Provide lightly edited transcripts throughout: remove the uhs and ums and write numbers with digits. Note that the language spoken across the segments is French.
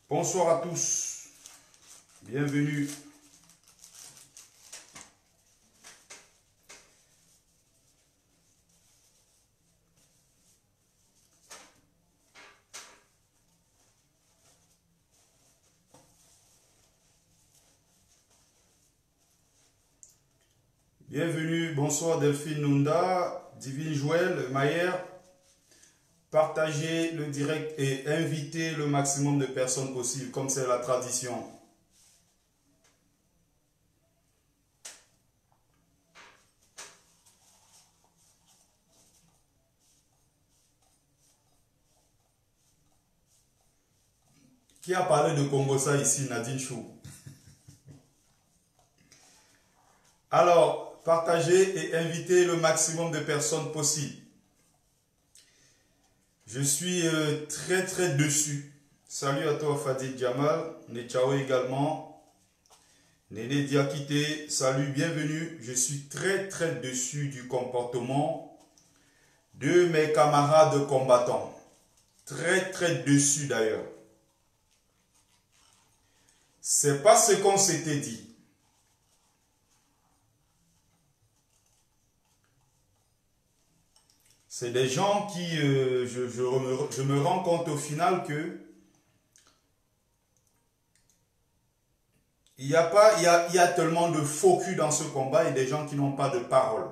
Bonsoir à tous, bienvenue. Bienvenue, bonsoir Delphine Nunda, Divine Joël, Mayer. Partagez le direct et invitez le maximum de personnes possible, comme c'est la tradition. Qui a parlé de Congossa ici, Nadine Chou? Alors, partagez et invitez le maximum de personnes possible. Je suis très dessus. Salut à toi Fadil Jamal, Nechao également, Néné Diakité, salut, bienvenue. Je suis très dessus du comportement de mes camarades combattants. Très dessus d'ailleurs. C'est pas ce qu'on s'était dit. C'est des gens qui, je me rends compte au final que il y a tellement de faux culs dans ce combat et des gens qui n'ont pas de parole.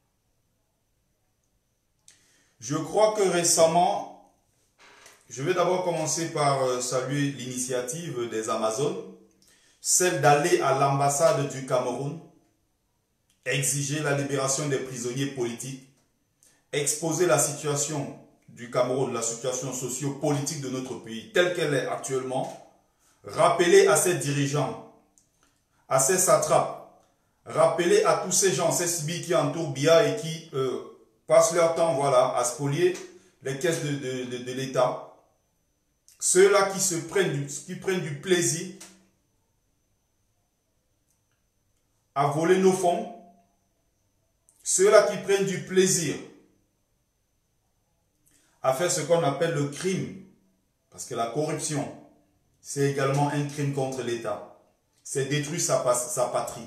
Je crois que récemment, je vais d'abord commencer par saluer l'initiative des Amazones, celle d'aller à l'ambassade du Cameroun, exiger la libération des prisonniers politiques, exposer la situation du Cameroun, la situation socio-politique de notre pays telle qu'elle est actuellement, rappeler à ces dirigeants, à ces satrapes, rappeler à tous ces gens, ces sbires qui entourent Biya et qui passent leur temps voilà, à spolier les caisses de l'État, ceux-là qui prennent du plaisir à voler nos fonds, ceux-là qui prennent du plaisir à faire ce qu'on appelle le crime, parce que la corruption, c'est également un crime contre l'État. C'est détruire sa patrie.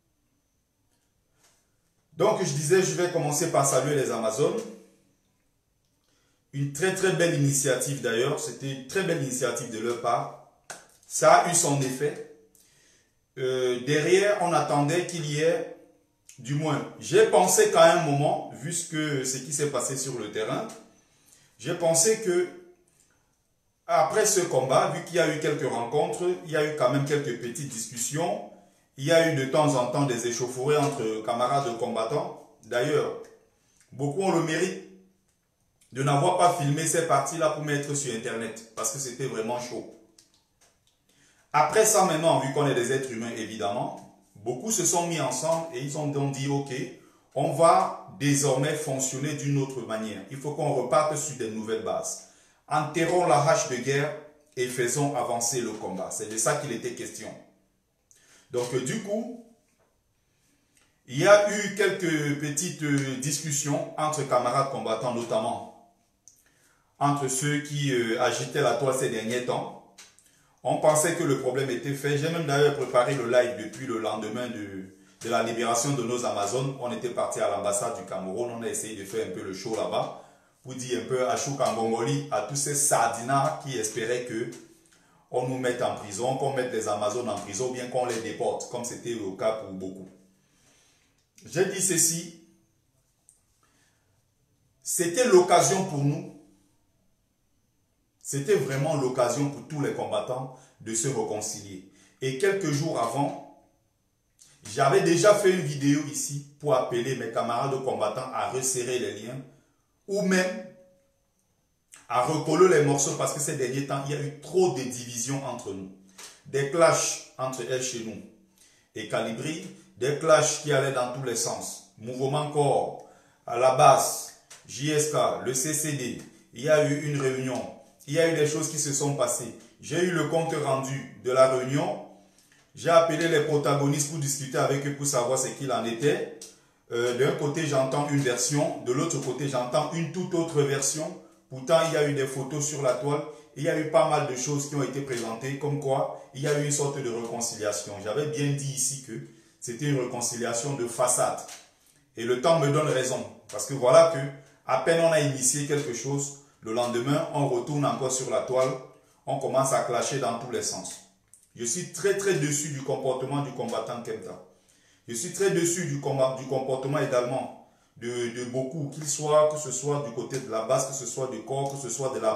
Donc je disais, je vais commencer par saluer les Amazones. Une très belle initiative d'ailleurs, c'était une très belle initiative de leur part. Ça a eu son effet. Derrière, on attendait qu'il y ait, du moins, j'ai pensé qu'à un moment, vu ce qui s'est passé sur le terrain, j'ai pensé que, après ce combat, vu qu'il y a eu quelques rencontres, il y a eu quand même quelques petites discussions, il y a eu de temps en temps des échauffourées entre camarades combattants. D'ailleurs, beaucoup ont le mérite de n'avoir pas filmé ces parties-là pour mettre sur Internet, parce que c'était vraiment chaud. Après ça, maintenant, vu qu'on est des êtres humains, évidemment, beaucoup se sont mis ensemble et ils ont donc dit, ok, on va désormais fonctionner d'une autre manière. Il faut qu'on reparte sur des nouvelles bases. Enterrons la hache de guerre et faisons avancer le combat. C'est de ça qu'il était question. Donc du coup, il y a eu quelques petites discussions entre camarades combattants, notamment entre ceux qui agitaient la toile ces derniers temps. On pensait que le problème était fait. J'ai même d'ailleurs préparé le live depuis le lendemain de la libération de nos Amazones. On était parti à l'ambassade du Cameroun. On a essayé de faire un peu le show là-bas. Pour dire un peu à Choukangongoli, à tous ces sardinards qui espéraient que on nous mette en prison, qu'on mette les Amazones en prison, ou bien qu'on les déporte, comme c'était le cas pour beaucoup. J'ai dit ceci. C'était l'occasion pour nous. C'était vraiment l'occasion pour tous les combattants de se réconcilier. Et quelques jours avant, j'avais déjà fait une vidéo ici pour appeler mes camarades combattants à resserrer les liens ou même à recoller les morceaux parce que ces derniers temps, il y a eu trop de divisions entre nous. Des clashs entre elles chez nous et Calibri, des clashs qui allaient dans tous les sens. Mouvement Corps, à la base, JSK, le CCD, il y a eu une réunion. Il y a eu des choses qui se sont passées. J'ai eu le compte rendu de la réunion. J'ai appelé les protagonistes pour discuter avec eux pour savoir ce qu'il en était. D'un côté, j'entends une version. De l'autre côté, j'entends une toute autre version. Pourtant, il y a eu des photos sur la toile. il y a eu pas mal de choses qui ont été présentées, comme quoi il y a eu une sorte de réconciliation. J'avais bien dit ici que c'était une réconciliation de façade. Et le temps me donne raison. Parce que voilà que, à peine on a initié quelque chose, le lendemain, on retourne encore sur la toile, on commence à clasher dans tous les sens. Je suis très déçu du comportement du combattant Kempta. Je suis très déçu du comportement également de beaucoup, que ce soit du côté de la base, que ce soit du corps, que ce soit de la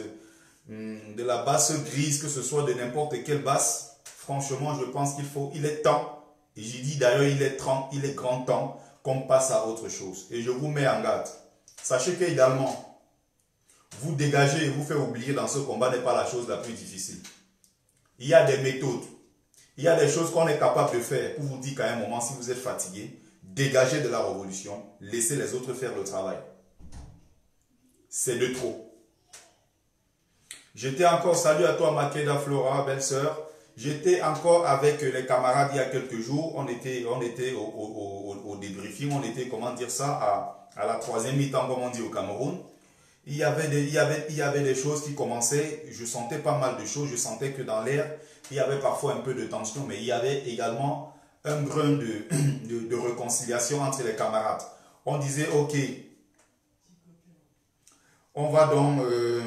basse grise, que ce soit de n'importe quelle basse. Franchement, je pense il est temps, et j'ai dit d'ailleurs il est grand temps qu'on passe à autre chose. Et je vous mets en garde. Sachez qu'également, vous dégager et vous faire oublier dans ce combat n'est pas la chose la plus difficile. Il y a des méthodes, il y a des choses qu'on est capable de faire pour vous dire qu'à un moment, si vous êtes fatigué, dégagez de la révolution, laissez les autres faire le travail. C'est de trop. J'étais encore, salut à toi Makeda Flora, belle sœur. J'étais encore avec les camarades il y a quelques jours, on était au débriefing, on était, comment dire ça, à la troisième mi-temps, comme on dit au Cameroun. Il y avait des choses qui commençaient, je sentais pas mal de choses, je sentais que dans l'air, il y avait parfois un peu de tension, mais il y avait également un brin de réconciliation entre les camarades. On disait, ok, on va donc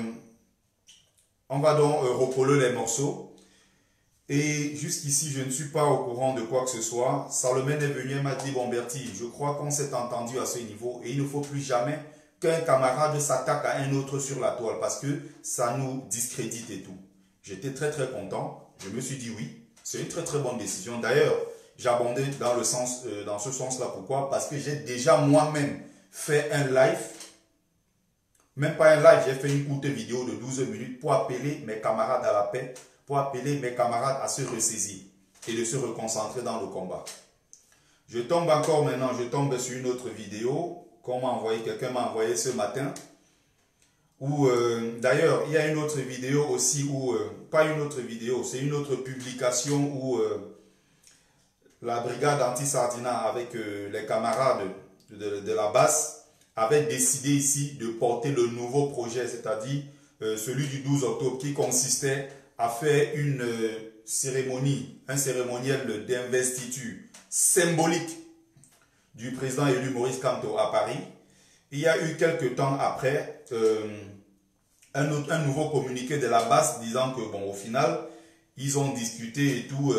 recoller les morceaux. Et jusqu'ici, je ne suis pas au courant de quoi que ce soit. Salomène est venu et m'a dit, bon Bertie, je crois qu'on s'est entendu à ce niveau et il ne faut plus jamais qu'un camarade s'attaque à un autre sur la toile parce que ça nous discrédite et tout. J'étais très content. Je me suis dit oui, c'est une très bonne décision. D'ailleurs, j'abondais dans ce sens-là. Pourquoi? Parce que j'ai déjà moi-même fait un live. Même pas un live, j'ai fait une courte vidéo de 12 minutes pour appeler mes camarades à la paix, pour appeler mes camarades à se ressaisir et de se reconcentrer dans le combat. Je tombe encore maintenant, je tombe sur une autre vidéo quelqu'un m'a envoyé ce matin. D'ailleurs, il y a une autre vidéo aussi, pas une autre vidéo, c'est une autre publication où la brigade anti-Sardina avec les camarades de la base avait décidé ici de porter le nouveau projet, c'est-à-dire celui du 12 octobre qui consistait à faire une cérémonie, un cérémoniel d'investiture symbolique du président élu Maurice Kamto à Paris. Il y a eu quelques temps après un nouveau communiqué de la base disant que bon, au final, ils ont discuté et tout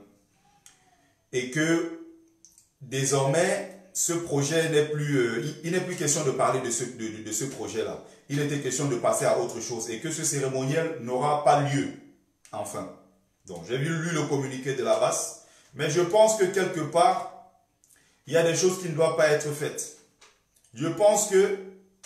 et que désormais ce projet n'est plus, il n'est plus question de parler de ce projet-là. Il était question de passer à autre chose et que ce cérémoniel n'aura pas lieu. Enfin, donc j'ai lu le communiqué de la base, mais je pense que quelque part, il y a des choses qui ne doivent pas être faites. Je pense que,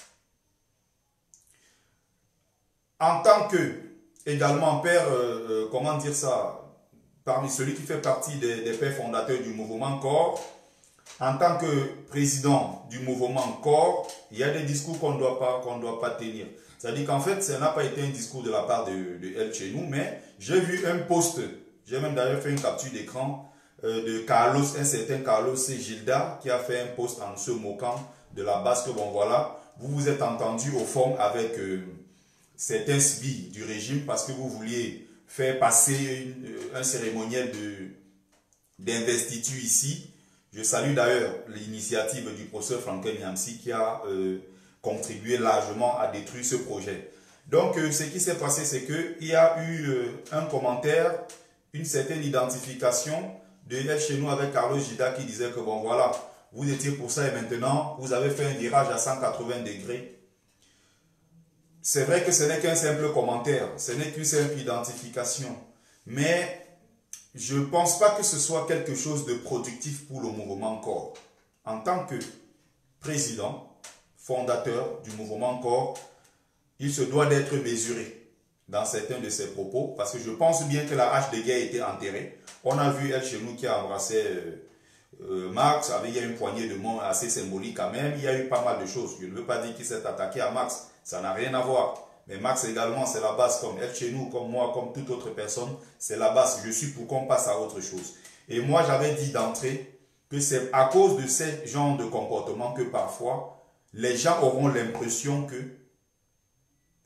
en tant que, également père, comment dire ça, parmi celui qui fait partie des pères fondateurs du mouvement CORE, en tant que président du mouvement CORE, il y a des discours qu'on ne doit pas tenir. C'est-à-dire qu'en fait, ça n'a pas été un discours de la part de El Chenou, mais j'ai vu un post, j'ai même d'ailleurs fait une capture d'écran, de Carlos, un certain Carlos Gilda, qui a fait un post en se moquant de la base que, bon voilà, vous vous êtes entendu au fond avec certains sbires du régime parce que vous vouliez faire passer un cérémoniel d'investiture ici. Je salue d'ailleurs l'initiative du professeur Franklin Yamsi qui a contribué largement à détruire ce projet. Donc, ce qui s'est passé, c'est qu'il y a eu un commentaire, une certaine identification de chez nous avec Carlos Gida qui disait que bon voilà, vous étiez pour ça et maintenant vous avez fait un virage à 180 degrés. C'est vrai que ce n'est qu'un simple commentaire, ce n'est qu'une simple identification, mais je ne pense pas que ce soit quelque chose de productif pour le mouvement CORE. En tant que président, fondateur du mouvement CORE, il se doit d'être mesuré dans certains de ses propos, parce que je pense bien que la hache de guerre était enterrée. On a vu elle chez nous qui a embrassé Marx, il y a une poignée de mots assez symbolique quand même, il y a eu pas mal de choses. Je ne veux pas dire qu'il s'est attaqué à Marx, ça n'a rien à voir. Mais Marx également, c'est la base, comme elle chez nous, comme moi, comme toute autre personne, c'est la base. Je suis pour qu'on passe à autre chose. Et moi, j'avais dit d'entrée que c'est à cause de ce genre de comportement que parfois, les gens auront l'impression que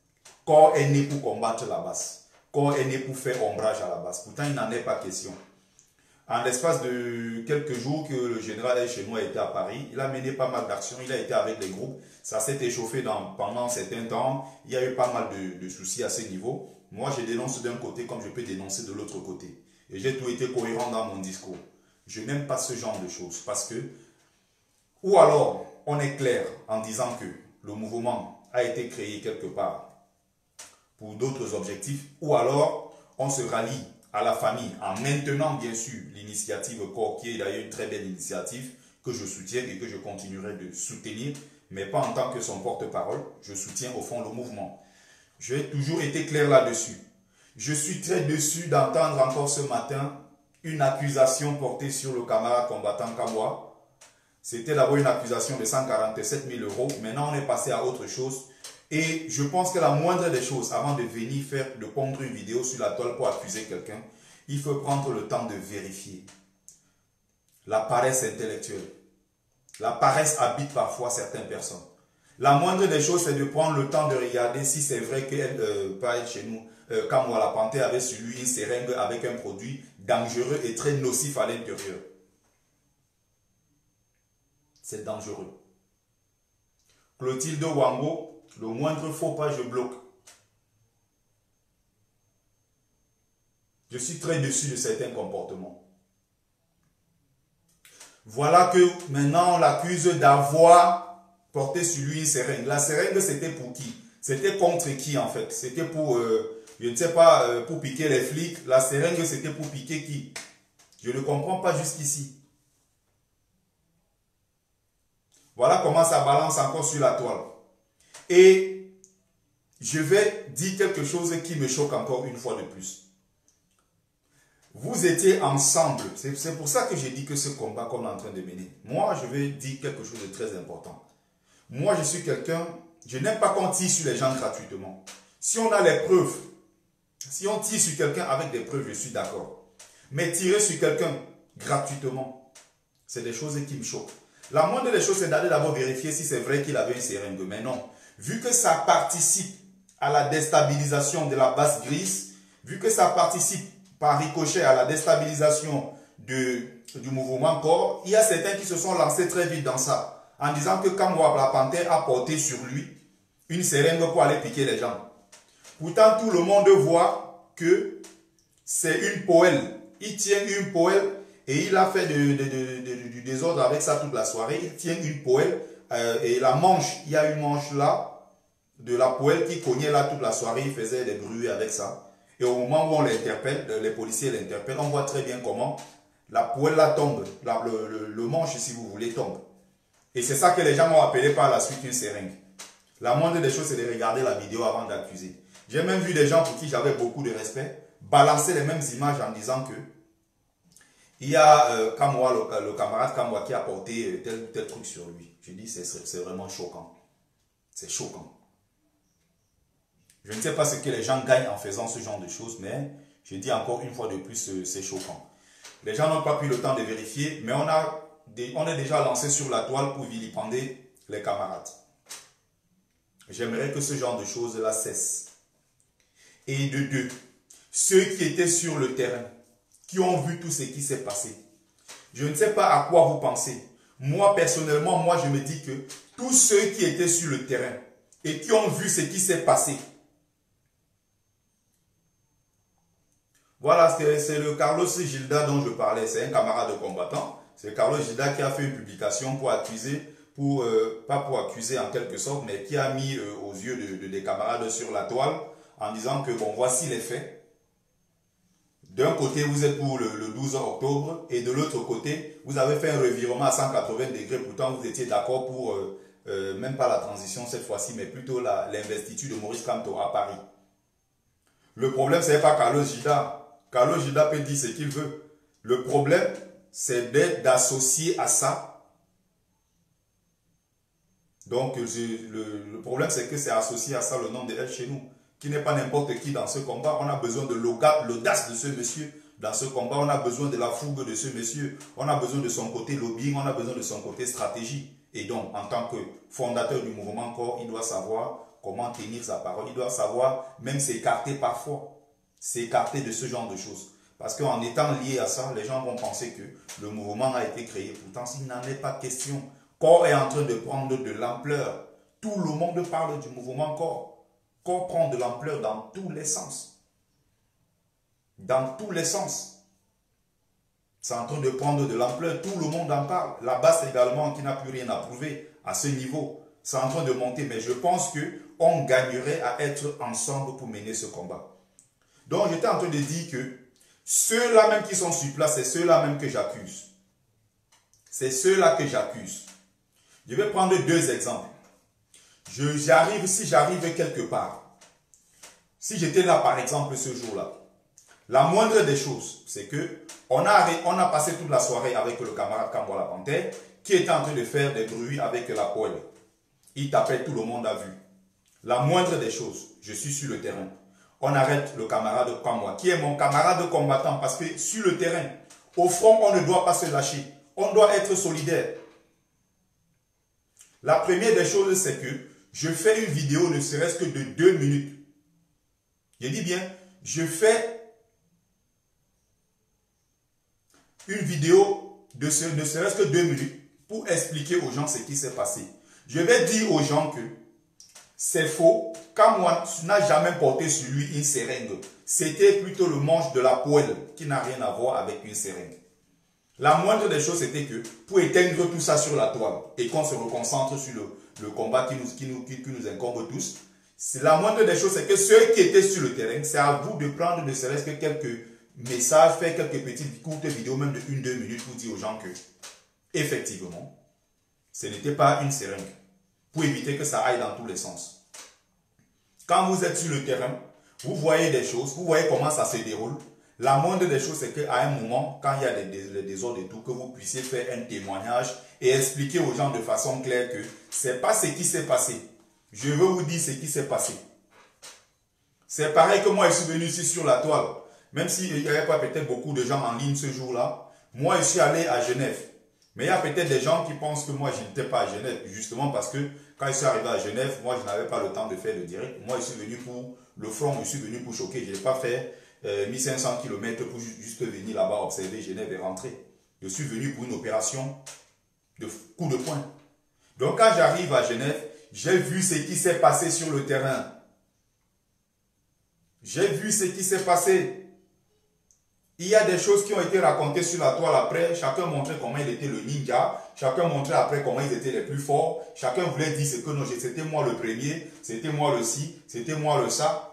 Corps est né pour combattre la base. Corps est né pour faire ombrage à la base. Pourtant, il n'en est pas question. En l'espace de quelques jours que le général chez nous a été à Paris, il a mené pas mal d'actions, il a été avec les groupes, ça s'est échauffé pendant certains temps, il y a eu pas mal de soucis à ce niveau. Moi, je dénonce d'un côté comme je peux dénoncer de l'autre côté. Et j'ai tout été cohérent dans mon discours. Je n'aime pas ce genre de choses parce que, ou alors, on est clair en disant que le mouvement a été créé quelque part pour d'autres objectifs, ou alors, on se rallie à la famille, en maintenant bien sûr l'initiative Corps, qui est d'ailleurs une très belle initiative que je soutiens et que je continuerai de soutenir, mais pas en tant que son porte-parole, je soutiens au fond le mouvement. J'ai toujours été clair là-dessus. Je suis très déçu d'entendre encore ce matin une accusation portée sur le camarade combattant Kamwa. C'était d'abord une accusation de 147 000 €, maintenant on est passé à autre chose. Et je pense que la moindre des choses, avant de venir de pondre une vidéo sur la toile pour accuser quelqu'un, il faut prendre le temps de vérifier. La paresse intellectuelle. La paresse habite parfois certaines personnes. La moindre des choses, c'est de prendre le temps de regarder si c'est vrai que, pas elle chez nous, Kamwa la Panthère avait sur lui une seringue avec un produit dangereux et très nocif à l'intérieur. C'est dangereux. Clotilde Wango, le moindre faux pas, je bloque. Je suis très déçu de certains comportements. Voilà que maintenant on l'accuse d'avoir porté sur lui une seringue. La seringue, c'était pour qui? C'était contre qui en fait? C'était pour, je ne sais pas, pour piquer les flics. La seringue, c'était pour piquer qui? Je ne comprends pas jusqu'ici. Voilà comment ça balance encore sur la toile. Et je vais dire quelque chose qui me choque encore une fois de plus. Vous étiez ensemble. C'est pour ça que j'ai dit que ce combat qu'on est en train de mener. Moi, je vais dire quelque chose de très important. Moi, je suis quelqu'un, je n'aime pas qu'on tire sur les gens gratuitement. Si on a les preuves, si on tire sur quelqu'un avec des preuves, je suis d'accord. Mais tirer sur quelqu'un gratuitement, c'est des choses qui me choquent. La moindre des choses, c'est d'aller d'abord vérifier si c'est vrai qu'il avait une seringue. Mais non. Vu que ça participe à la déstabilisation de la base grise, vu que ça participe par ricochet à la déstabilisation du mouvement Corps, il y a certains qui se sont lancés très vite dans ça, en disant que Kamwa la Panthère a porté sur lui une seringue pour aller piquer les gens. Pourtant, tout le monde voit que c'est une poêle. Il tient une poêle et il a fait du désordre avec ça toute la soirée. Il tient une poêle et la manche, il y a une manche là, de la poêle qui cognait là toute la soirée. Il faisait des bruits avec ça. Et au moment où on l'interpelle, les policiers l'interpellent, on voit très bien comment la poêle là tombe, le manche si vous voulez tombe. Et c'est ça que les gens m'ont appelé par la suite une seringue. La moindre des choses, c'est de regarder la vidéo avant d'accuser. J'ai même vu des gens pour qui j'avais beaucoup de respect balancer les mêmes images en disant que il y a Kamwa, le camarade Kamwa qui a porté tel ou tel truc sur lui. Je dis c'est vraiment choquant. C'est choquant. Je ne sais pas ce que les gens gagnent en faisant ce genre de choses, mais je dis encore une fois de plus, c'est choquant. Les gens n'ont pas pris le temps de vérifier, mais on est déjà lancé sur la toile pour vilipender les camarades. J'aimerais que ce genre de choses-là cesse. Et de deux, ceux qui étaient sur le terrain, qui ont vu tout ce qui s'est passé, je ne sais pas à quoi vous pensez. Moi, personnellement, moi, je me dis que tous ceux qui étaient sur le terrain et qui ont vu ce qui s'est passé, voilà, c'est le Carlos Gilda dont je parlais, c'est un camarade de combattant. C'est Carlos Gilda qui a fait une publication pour accuser, pas pour accuser en quelque sorte, mais qui a mis aux yeux des camarades sur la toile en disant que bon, voici les faits. D'un côté, vous êtes pour le 12 octobre et de l'autre côté, vous avez fait un revirement à 180 degrés. Pourtant, vous étiez d'accord pour, même pas la transition cette fois-ci, mais plutôt l'investiture de Maurice Kamto à Paris. Le problème, ce n'est pas Carlos Gilda. Carlos Gilda peut dire ce qu'il veut. Le problème, c'est d'associer à ça. Donc, le problème, c'est que c'est associé à ça le nom de El chez nous, qui n'est pas n'importe qui dans ce combat. On a besoin de l'audace de ce monsieur dans ce combat. On a besoin de la fougue de ce monsieur. On a besoin de son côté lobbying. On a besoin de son côté stratégie. Et donc, en tant que fondateur du mouvement Corps, il doit savoir comment tenir sa parole. Il doit savoir même s'écarter parfois. S'écarter de ce genre de choses. Parce qu'en étant lié à ça, les gens vont penser que le mouvement a été créé. Pourtant, s'il n'en est pas question, Corps est en train de prendre de l'ampleur. Tout le monde parle du mouvement Corps. Corps prend de l'ampleur dans tous les sens. Dans tous les sens. C'est en train de prendre de l'ampleur. Tout le monde en parle. La basse également, qui n'a plus rien à prouver à ce niveau. C'est en train de monter. Mais je pense qu'on gagnerait à être ensemble pour mener ce combat. Donc, j'étais en train de dire que ceux-là même qui sont sur place, c'est ceux-là même que j'accuse. C'est ceux-là que j'accuse. Je vais prendre deux exemples. Si j'arrive quelque part, si j'étais là par exemple ce jour-là, la moindre des choses, c'est que on a passé toute la soirée avec le camarade Kamwa la Panthère qui était en train de faire des bruits avec la poêle. Il tapait, tout le monde a vu. La moindre des choses, je suis sur le terrain. On arrête le camarade Kamwa, qui est mon camarade combattant, parce que sur le terrain, au front, on ne doit pas se lâcher. On doit être solidaire. La première des choses, c'est que je fais une vidéo ne serait-ce que de 2 minutes. Je dis bien, je fais une vidéo de ne serait-ce que 2 minutes pour expliquer aux gens ce qui s'est passé. Je vais dire aux gens que c'est faux. Kamwa n'a jamais porté sur lui une seringue. C'était plutôt le manche de la poêle qui n'a rien à voir avec une seringue. La moindre des choses, c'était que pour éteindre tout ça sur la toile et qu'on se reconcentre sur le combat qui nous incombe tous, la moindre des choses, c'est que ceux qui étaient sur le terrain, c'est à vous de prendre ne serait-ce que quelques messages, faire quelques petites courtes vidéos, même de 1-2 minutes, pour dire aux gens que, effectivement, ce n'était pas une seringue, pour éviter que ça aille dans tous les sens. Quand vous êtes sur le terrain, vous voyez des choses, vous voyez comment ça se déroule. La moindre des choses, c'est qu'à un moment, quand il y a des désordres et tout, que vous puissiez faire un témoignage et expliquer aux gens de façon claire que ce n'est pas ce qui s'est passé. Je veux vous dire ce qui s'est passé. C'est pareil que moi, je suis venu ici sur la toile. Même s'il n'y avait pas peut-être beaucoup de gens en ligne ce jour-là, moi, je suis allé à Genève. Mais il y a peut-être des gens qui pensent que moi, je n'étais pas à Genève. Justement parce que quand je suis arrivé à Genève, moi, je n'avais pas le temps de faire le direct. Moi, je suis venu pour le front, je suis venu pour choquer. Je n'ai pas fait 1500 km pour juste venir là-bas observer Genève et rentrer. Je suis venu pour une opération de coup de poing. Donc quand j'arrive à Genève, j'ai vu ce qui s'est passé sur le terrain. J'ai vu ce qui s'est passé. Il y a des choses qui ont été racontées sur la toile après. Chacun montrait comment il était le ninja. Chacun montrait après comment ils étaient les plus forts. Chacun voulait dire ce que non, c'était moi le premier, c'était moi le ci, c'était moi le ça.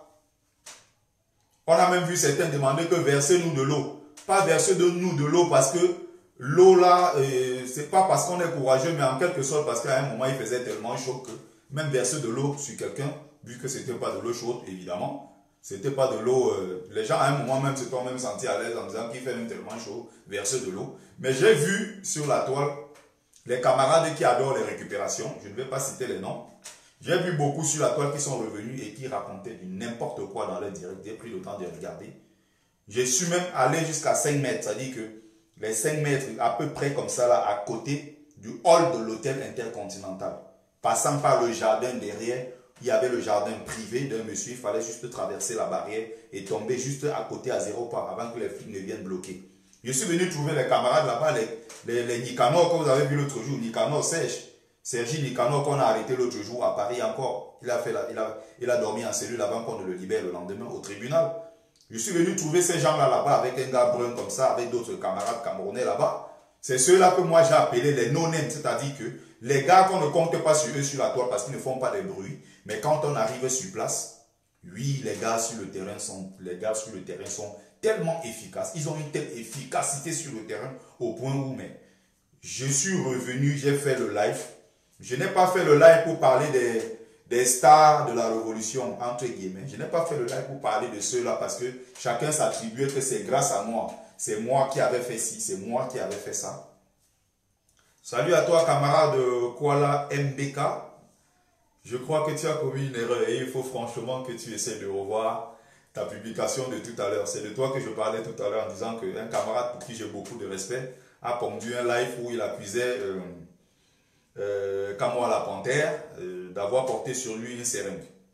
On a même vu certains demander que versez-nous de l'eau. Pas versez-nous de l'eau parce que l'eau là, c'est pas parce qu'on est courageux, mais en quelque sorte parce qu'à un moment il faisait tellement chaud que même verser de l'eau sur quelqu'un, vu que c'était pas de l'eau chaude évidemment, c'était pas de l'eau, les gens à un moment même se sont même sentis à l'aise en disant qu'il fait même tellement chaud, verser de l'eau. Mais j'ai vu sur la toile les camarades qui adorent les récupérations, je ne vais pas citer les noms. J'ai vu beaucoup sur la toile qui sont revenus et qui racontaient du n'importe quoi dans leur direct. J'ai pris le temps de regarder. J'ai su même aller jusqu'à 5 mètres. C'est-à-dire que les 5 mètres, à peu près comme ça, là, à côté du hall de l'hôtel Intercontinental. Passant par le jardin derrière, il y avait le jardin privé d'un monsieur. Il fallait juste traverser la barrière et tomber juste à côté à 0 pas avant que les flics ne viennent bloquer. Je suis venu trouver les camarades là-bas, les Nicanor que vous avez vu l'autre jour, Nicanor sèche. Sergi Nicanor qu'on a arrêté l'autre jour à Paris encore. Il a dormi en cellule avant qu'on ne le libère le lendemain au tribunal. Je suis venu trouver ces gens-là là-bas avec un gars brun comme ça, avec d'autres camarades camerounais là-bas. C'est ceux-là que moi j'ai appelés les no-names, c'est-à-dire que les gars qu'on ne compte pas sur eux sur la toile parce qu'ils ne font pas de bruit. Mais quand on arrive sur place, oui, les gars sur le terrain sont tellement efficaces. Ils ont une telle efficacité sur le terrain au point où, mais je suis revenu, j'ai fait le live. Je n'ai pas fait le live pour parler des stars de la révolution, entre guillemets. Je n'ai pas fait le live pour parler de ceux-là parce que chacun s'attribuait que c'est grâce à moi. C'est moi qui avais fait ci, c'est moi qui avais fait ça. Salut à toi, camarade Kuala MBK. Je crois que tu as commis une erreur et il faut franchement que tu essaies de revoir ta publication de tout à l'heure. C'est de toi que je parlais tout à l'heure en disant qu'un camarade pour qui j'ai beaucoup de respect a pondu un live où il accusait Kamwa la Panthère d'avoir porté sur lui une seringue.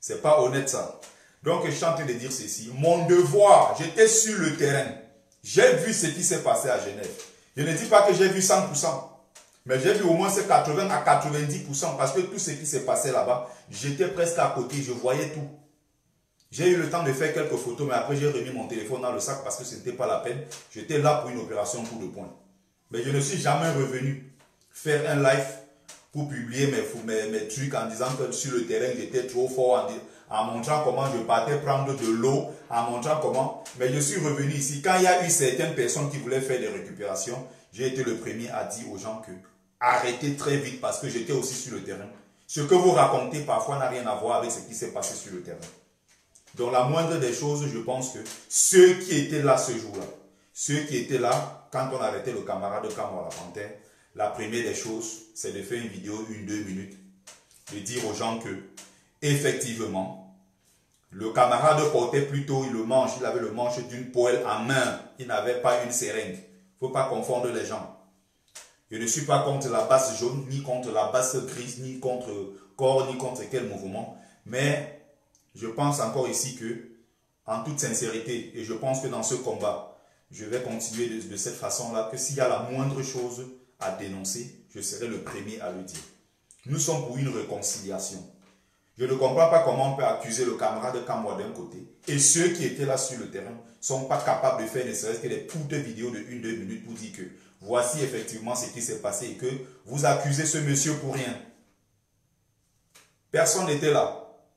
C'est pas honnête ça. Donc, je suis en train de dire ceci. Mon devoir, j'étais sur le terrain. J'ai vu ce qui s'est passé à Genève. Je ne dis pas que j'ai vu 100%. Mais j'ai vu au moins ces 80 à 90% parce que tout ce qui s'est passé là-bas, j'étais presque à côté, je voyais tout. J'ai eu le temps de faire quelques photos, mais après j'ai remis mon téléphone dans le sac parce que ce n'était pas la peine. J'étais là pour une opération coup de poing. Mais je ne suis jamais revenu faire un live pour publier mes trucs en disant que sur le terrain j'étais trop fort, en montrant comment je partais prendre de l'eau, en montrant comment. Mais je suis revenu ici. Quand il y a eu certaines personnes qui voulaient faire des récupérations, j'ai été le premier à dire aux gens que arrêtez très vite parce que j'étais aussi sur le terrain. Ce que vous racontez parfois n'a rien à voir avec ce qui s'est passé sur le terrain. Donc la moindre des choses, je pense que ceux qui étaient là ce jour-là, ceux qui étaient là quand on arrêtait le camarade de Kamwa la Panthère, la première des choses, c'est de faire une vidéo, 1-2 minutes, de dire aux gens que, effectivement, le camarade portait plutôt il avait le manche d'une poêle en main, il n'avait pas une seringue. Il ne faut pas confondre les gens. Je ne suis pas contre la basse jaune, ni contre la basse grise, ni contre corps, ni contre quel mouvement, mais je pense encore ici que, en toute sincérité, et je pense que dans ce combat, je vais continuer de cette façon-là, que s'il y a la moindre chose à dénoncer, je serai le premier à le dire. Nous sommes pour une réconciliation. Je ne comprends pas comment on peut accuser le camarade de Kamwa d'un côté, et ceux qui étaient là sur le terrain ne sont pas capables de faire ne serait-ce que des courtes vidéos de 1-2 minutes pour dire que voici effectivement ce qui s'est passé et que vous accusez ce monsieur pour rien. Personne n'était là.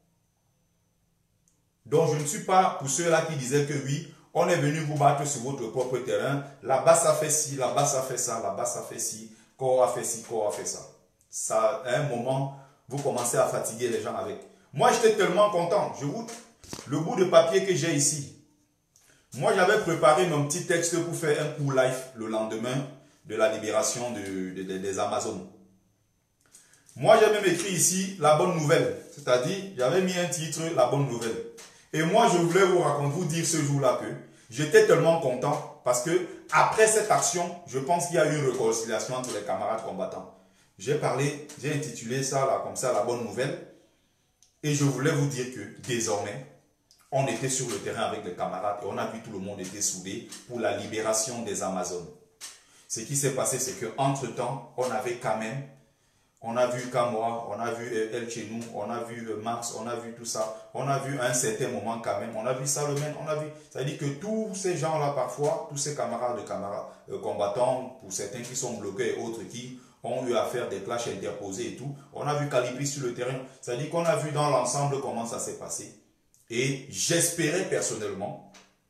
Donc je ne suis pas pour ceux-là qui disaient que oui, on est venu vous battre sur votre propre terrain, là-bas ça fait ci, là-bas ça fait ça, là-bas ça fait ci, corps a fait ci, corps a fait ça. Ça, à un moment, vous commencez à fatiguer les gens avec. Moi j'étais tellement content, le bout de papier que j'ai ici, moi j'avais préparé mon petit texte pour faire un court live le lendemain de la libération des Amazones. Moi j'ai même écrit ici la bonne nouvelle, c'est-à-dire j'avais mis un titre, la bonne nouvelle. Et moi, je voulais vous dire ce jour-là que j'étais tellement content parce que après cette action, je pense qu'il y a eu une réconciliation entre les camarades combattants. J'ai intitulé ça là, comme ça, la bonne nouvelle. Et je voulais vous dire que désormais, on était sur le terrain avec les camarades et on a vu tout le monde était soudé pour la libération des Amazones. Ce qui s'est passé, c'est qu'entre-temps, on avait quand même, on a vu Kamwa, on a vu El Chenou, on a vu Max, on a vu tout ça. On a vu à un certain moment quand même, on a vu Salomon, on a vu. C'est-à-dire que tous ces gens-là parfois, tous ces camarades combattants, pour certains qui sont bloqués et autres qui ont eu à faire des clashs interposés et tout, on a vu Calibri sur le terrain. C'est-à-dire qu'on a vu dans l'ensemble comment ça s'est passé. Et j'espérais personnellement,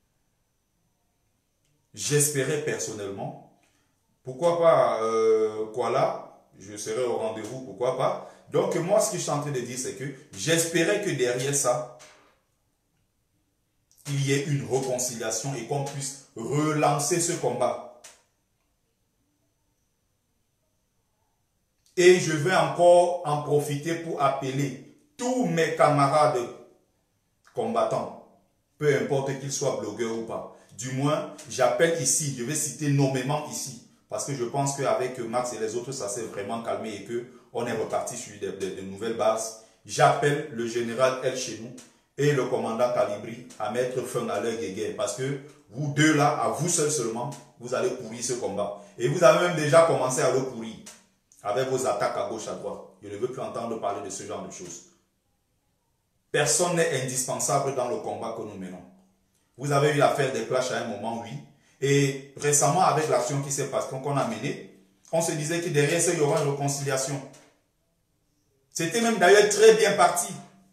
pourquoi pas Kuala, je serai au rendez-vous, pourquoi pas. Donc moi, ce que je suis en train de dire, c'est que j'espérais que derrière ça, il y ait une réconciliation et qu'on puisse relancer ce combat. Et je vais encore en profiter pour appeler tous mes camarades combattants, peu importe qu'ils soient blogueurs ou pas. Du moins, j'appelle ici, je vais citer nommément ici, parce que je pense qu'avec Max et les autres, ça s'est vraiment calmé et qu'on est reparti sur de nouvelles bases. J'appelle le général El Chenou et le commandant Calibri à mettre fin à leur guerre. Parce que vous deux là, à vous seuls seulement, vous allez pourrir ce combat. Et vous avez même déjà commencé à le pourrir avec vos attaques à gauche, à droite. Je ne veux plus entendre parler de ce genre de choses. Personne n'est indispensable dans le combat que nous menons. Vous avez eu à faire des clashs à un moment, oui. Et récemment, avec l'action qui s'est passée, qu'on a menée, on se disait que derrière ça, il y aura une réconciliation. C'était même d'ailleurs très bien parti.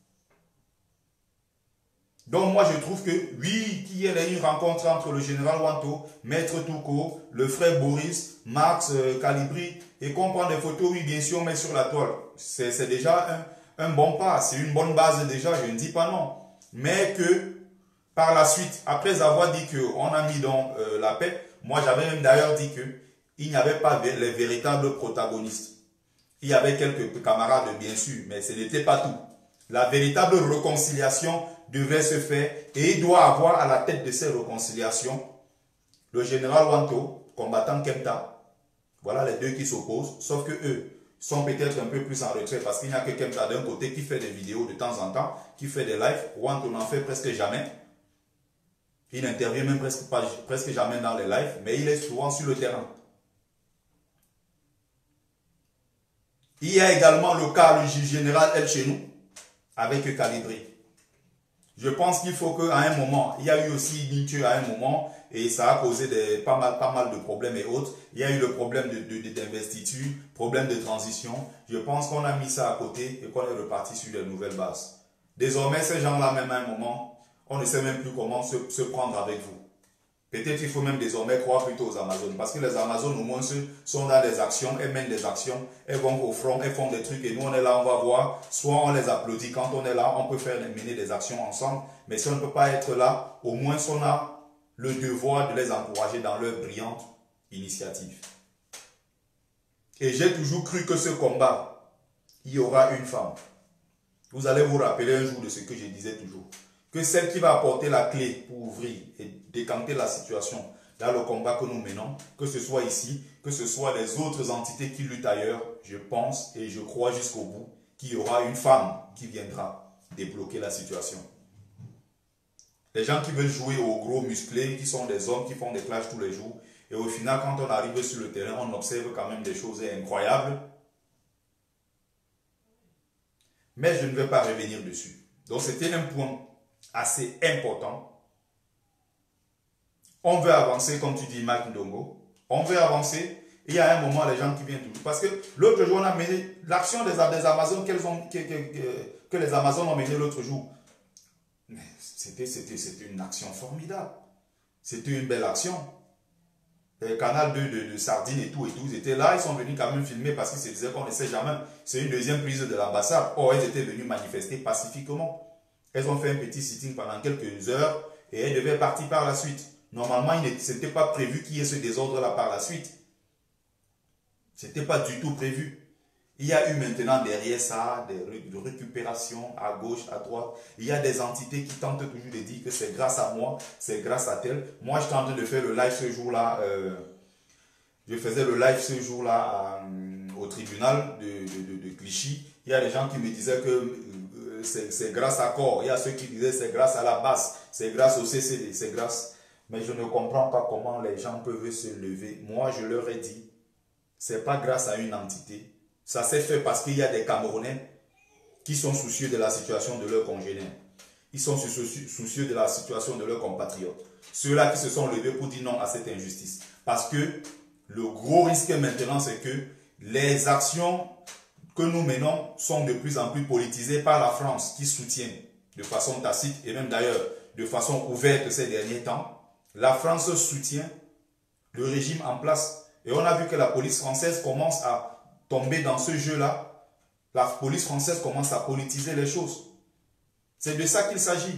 Donc moi, je trouve que, oui, qu'il y ait une rencontre entre le général Wanto, Maître Touko, le frère Boris, Max, Calibri, et qu'on prend des photos, oui, bien sûr, mais sur la toile. C'est déjà un bon pas, c'est une bonne base déjà, je ne dis pas non. Mais que, par la suite, après avoir dit qu'on a mis dans la paix, moi j'avais même d'ailleurs dit qu'il n'y avait pas les véritables protagonistes. Il y avait quelques camarades bien sûr, mais ce n'était pas tout. La véritable réconciliation devait se faire et il doit avoir à la tête de ces réconciliations le général Wanto, combattant Kemta. Voilà les deux qui s'opposent, sauf que eux, sont peut-être un peu plus en retrait parce qu'il n'y a que Kemta d'un côté qui fait des vidéos de temps en temps, qui fait des lives. Want, on n'en fait presque jamais. Il n'intervient même presque jamais dans les lives, mais il est souvent sur le terrain. Il y a également le cas, le juge général El chez nous, avec Calibri. Je pense qu'il faut qu'à un moment, il y a eu aussi Nietzsche à un moment, et ça a causé pas mal de problèmes et autres. Il y a eu le problème d'investiture, problème de transition. Je pense qu'on a mis ça à côté et qu'on est reparti sur de nouvelles bases. Désormais, ces gens-là, même à un moment, on ne sait même plus comment se prendre avec vous. Peut-être qu'il faut même désormais croire plutôt aux Amazones. Parce que les Amazones, au moins, sont dans des actions, elles mènent des actions, elles vont au front, elles font des trucs et nous, on est là, on va voir. Soit on les applaudit. Quand on est là, on peut mener des actions ensemble. Mais si on ne peut pas être là, au moins, on a le devoir de les encourager dans leur brillante initiative. Et j'ai toujours cru que ce combat, il y aura une femme. Vous allez vous rappeler un jour de ce que je disais toujours. Que celle qui va apporter la clé pour ouvrir et décanter la situation dans le combat que nous menons, que ce soit ici, que ce soit les autres entités qui luttent ailleurs, je pense et je crois jusqu'au bout qu'il y aura une femme qui viendra débloquer la situation. Les gens qui veulent jouer aux gros musclés, qui sont des hommes qui font des clashs tous les jours, et au final, quand on arrive sur le terrain, on observe quand même des choses incroyables. Mais je ne vais pas revenir dessus. Donc c'était un point assez important. On veut avancer, comme tu dis, Mike Ndongo. On veut avancer. Et il y a un moment, les gens qui viennent toujours. Parce que l'autre jour, on a mené l'action des Amazones que les Amazones ont mené l'autre jour. Mais c'était une action formidable. C'était une belle action. Le canal de Sardine et tout, ils étaient là. Ils sont venus quand même filmer parce qu'ils se disaient qu'on ne sait jamais. C'est une deuxième prise de l'ambassade. Or, elles étaient venues manifester pacifiquement. Elles ont fait un petit sitting pendant quelques heures et elles devaient partir par la suite. Normalement, ce n'était pas prévu qu'il y ait ce désordre-là par la suite. Ce n'était pas du tout prévu. Il y a eu maintenant derrière ça des récupérations à gauche, à droite. Il y a des entités qui tentent toujours de dire que c'est grâce à moi, c'est grâce à tel. Moi, j'étais en train de faire le live ce jour-là. Je faisais le live ce jour-là au tribunal de Clichy. Il y a des gens qui me disaient que c'est grâce à Corps. Il y a ceux qui disaient c'est grâce à la base, c'est grâce au CCD, c'est grâce. Mais je ne comprends pas comment les gens peuvent se lever. Moi, je leur ai dit, c'est pas grâce à une entité. Ça s'est fait parce qu'il y a des Camerounais qui sont soucieux de la situation de leurs congénères. Ils sont soucieux de la situation de leurs compatriotes. Ceux-là qui se sont levés pour dire non à cette injustice. Parce que le gros risque maintenant, c'est que les actions que nous menons sont de plus en plus politisées par la France qui soutient de façon tacite et même d'ailleurs de façon ouverte ces derniers temps. La France soutient le régime en place. Et on a vu que la police française commence à tomber dans ce jeu-là. La police française commence à politiser les choses. C'est de ça qu'il s'agit.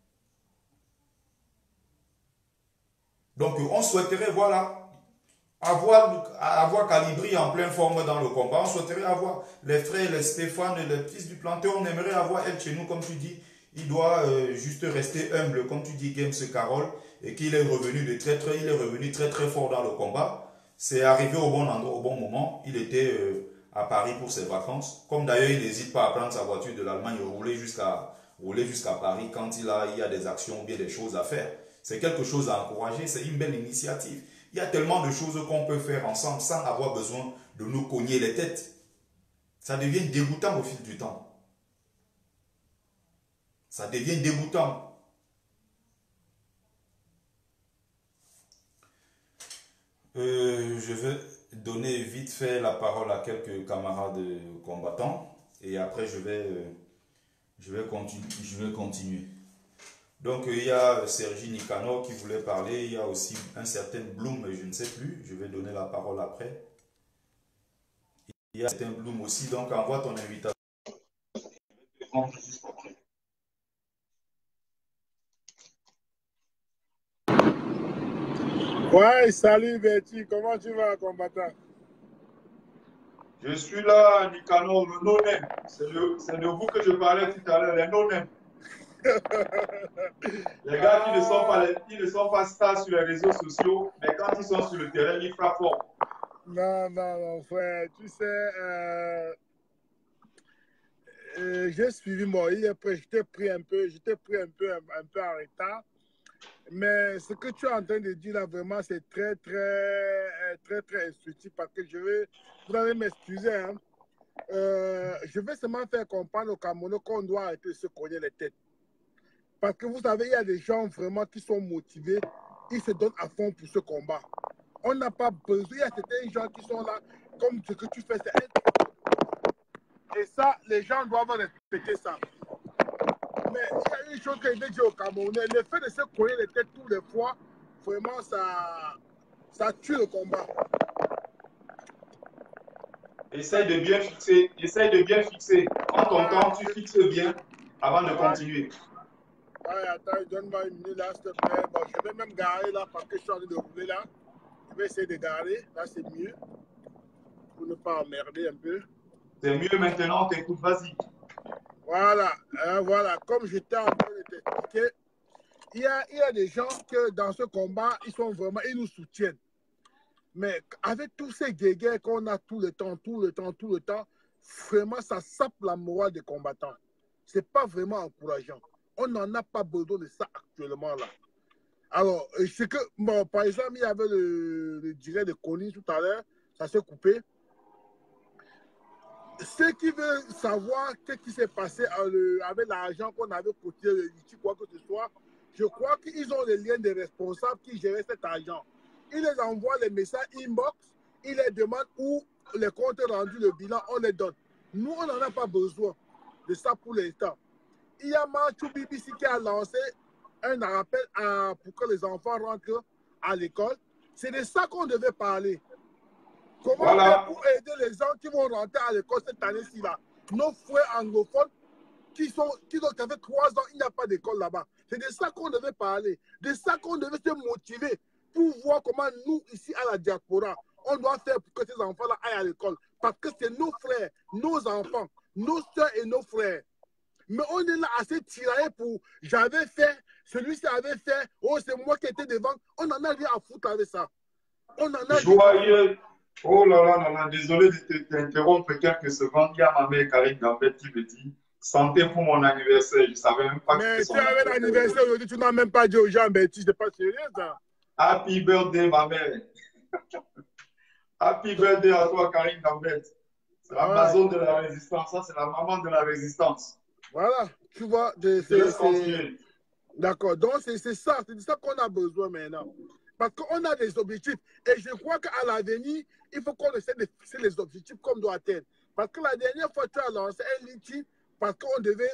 Donc on souhaiterait, voilà, avoir Calibri en pleine forme dans le combat. On souhaiterait avoir les frères, les Stéphane, les fils du planteur. On aimerait avoir elle chez nous, comme tu dis. Il doit juste rester humble, comme tu dis, Games Carole, et qu'il est revenu il est revenu très très fort dans le combat. C'est arrivé au bon endroit, au bon moment. Il était à Paris pour ses vacances. Comme d'ailleurs, il n'hésite pas à prendre sa voiture de l'Allemagne et rouler jusqu'à Paris quand il y a des actions ou bien des choses à faire. C'est quelque chose à encourager, c'est une belle initiative. Il y a tellement de choses qu'on peut faire ensemble sans avoir besoin de nous cogner les têtes. Ça devient dégoûtant au fil du temps. Ça devient dégoûtant. Je vais donner vite fait la parole à quelques camarades combattants et après je vais continuer. Donc il y a Sergi Nicanor qui voulait parler, il y a aussi un certain Bloom, je ne sais plus, je vais donner la parole après. Il y a un certain Bloom aussi, donc envoie ton invitation. Ouais, salut Betty, comment tu vas, combattant? Je suis là, Nicanor, le no-name. C'est de vous que je parlais tout à l'heure, les no-name. Les gars qui ne sont pas stars sur les réseaux sociaux, mais quand ils sont sur le terrain, ils frappent fort. Non, non, non, frère. Tu sais, j'ai suivi Moïse, après j'étais pris un peu en retard. Mais ce que tu es en train de dire là, vraiment, c'est très instructif parce que vous allez m'excuser, hein. Je vais seulement faire comprendre aux Camerounais qu'on doit arrêter de se cogner les têtes. Parce que vous savez, il y a des gens vraiment qui sont motivés, ils se donnent à fond pour ce combat. On n'a pas besoin, il y a certains gens qui sont là, comme ce que tu fais, c'est un... Et ça, les gens doivent respecter ça. Mais il y a une chose que je vais dire aux Camerounais, le fait de se cogner les têtes tous les fois, vraiment, ça tue le combat. Essaye de bien fixer. Essaye de bien fixer. Quand on tente, tu fixes bien avant de continuer. Ouais, attends, donne-moi une minute là, s'il te plaît. Bon, je vais même garer là parce que je suis en train de rouler là. Je vais essayer de garer. Là, c'est mieux. Pour ne pas emmerder un peu. C'est mieux maintenant, t'écoutes, vas-y. Voilà, voilà. Comme j'étais en train de t'expliquer, il y a des gens que dans ce combat, ils nous soutiennent. Mais avec tous ces guéguerres qu'on a tout le temps, vraiment, ça sape la morale des combattants. C'est pas vraiment encourageant. On n'en a pas besoin de ça actuellement là. Alors, c'est que, bon, par exemple, il y avait le direct de Connie tout à l'heure, ça s'est coupé. Ceux qui veulent savoir ce qui s'est passé avec l'argent qu'on avait cotisé, le litige, quoi que ce soit, je crois qu'ils ont les liens des responsables qui géraient cet argent. Ils les envoient les messages inbox, ils les demandent où les comptes rendus, le bilan, on les donne. Nous, on n'en a pas besoin de ça pour l'instant. Il y a Manchou BBC qui a lancé un rappel pour que les enfants rentrent à l'école. C'est de ça qu'on devait parler. Comment faire pour aider les gens qui vont rentrer à l'école cette année-ci là? Nos frères anglophones qui avaient 3 ans, il n'y a pas d'école là-bas. C'est de ça qu'on devait parler. De ça qu'on devait se motiver pour voir comment nous, ici à la diaspora, on doit faire pour que ces enfants-là aillent à l'école. Parce que c'est nos frères, nos enfants, nos soeurs et nos frères. Mais on est là assez tiraillé pour j'avais fait, celui-ci avait fait, oh c'est moi qui étais devant. On n'en a rien à foutre avec ça. On en a Joyeux. Oh là là, désolé de t'interrompre quelques secondes. Il y a ma mère Karine Gambet qui me dit santé pour mon anniversaire. Je ne savais même pas que c'était son anniversaire. Mais tu avais l'anniversaire aujourd'hui, tu n'as même pas dit aux gens, mais tu n'es pas sérieux ça. Happy birthday, ma mère. Happy birthday à toi, Karine Gambet. C'est la maison de la résistance. Ça, c'est la maman de la résistance. Voilà, tu vois. D'accord, donc c'est ça qu'on a besoin maintenant. Parce qu'on a des objectifs. Et je crois qu'à l'avenir, il faut qu'on essaie de fixer les objectifs comme doit être. Parce que la dernière fois, tu as lancé un litige parce qu'on devait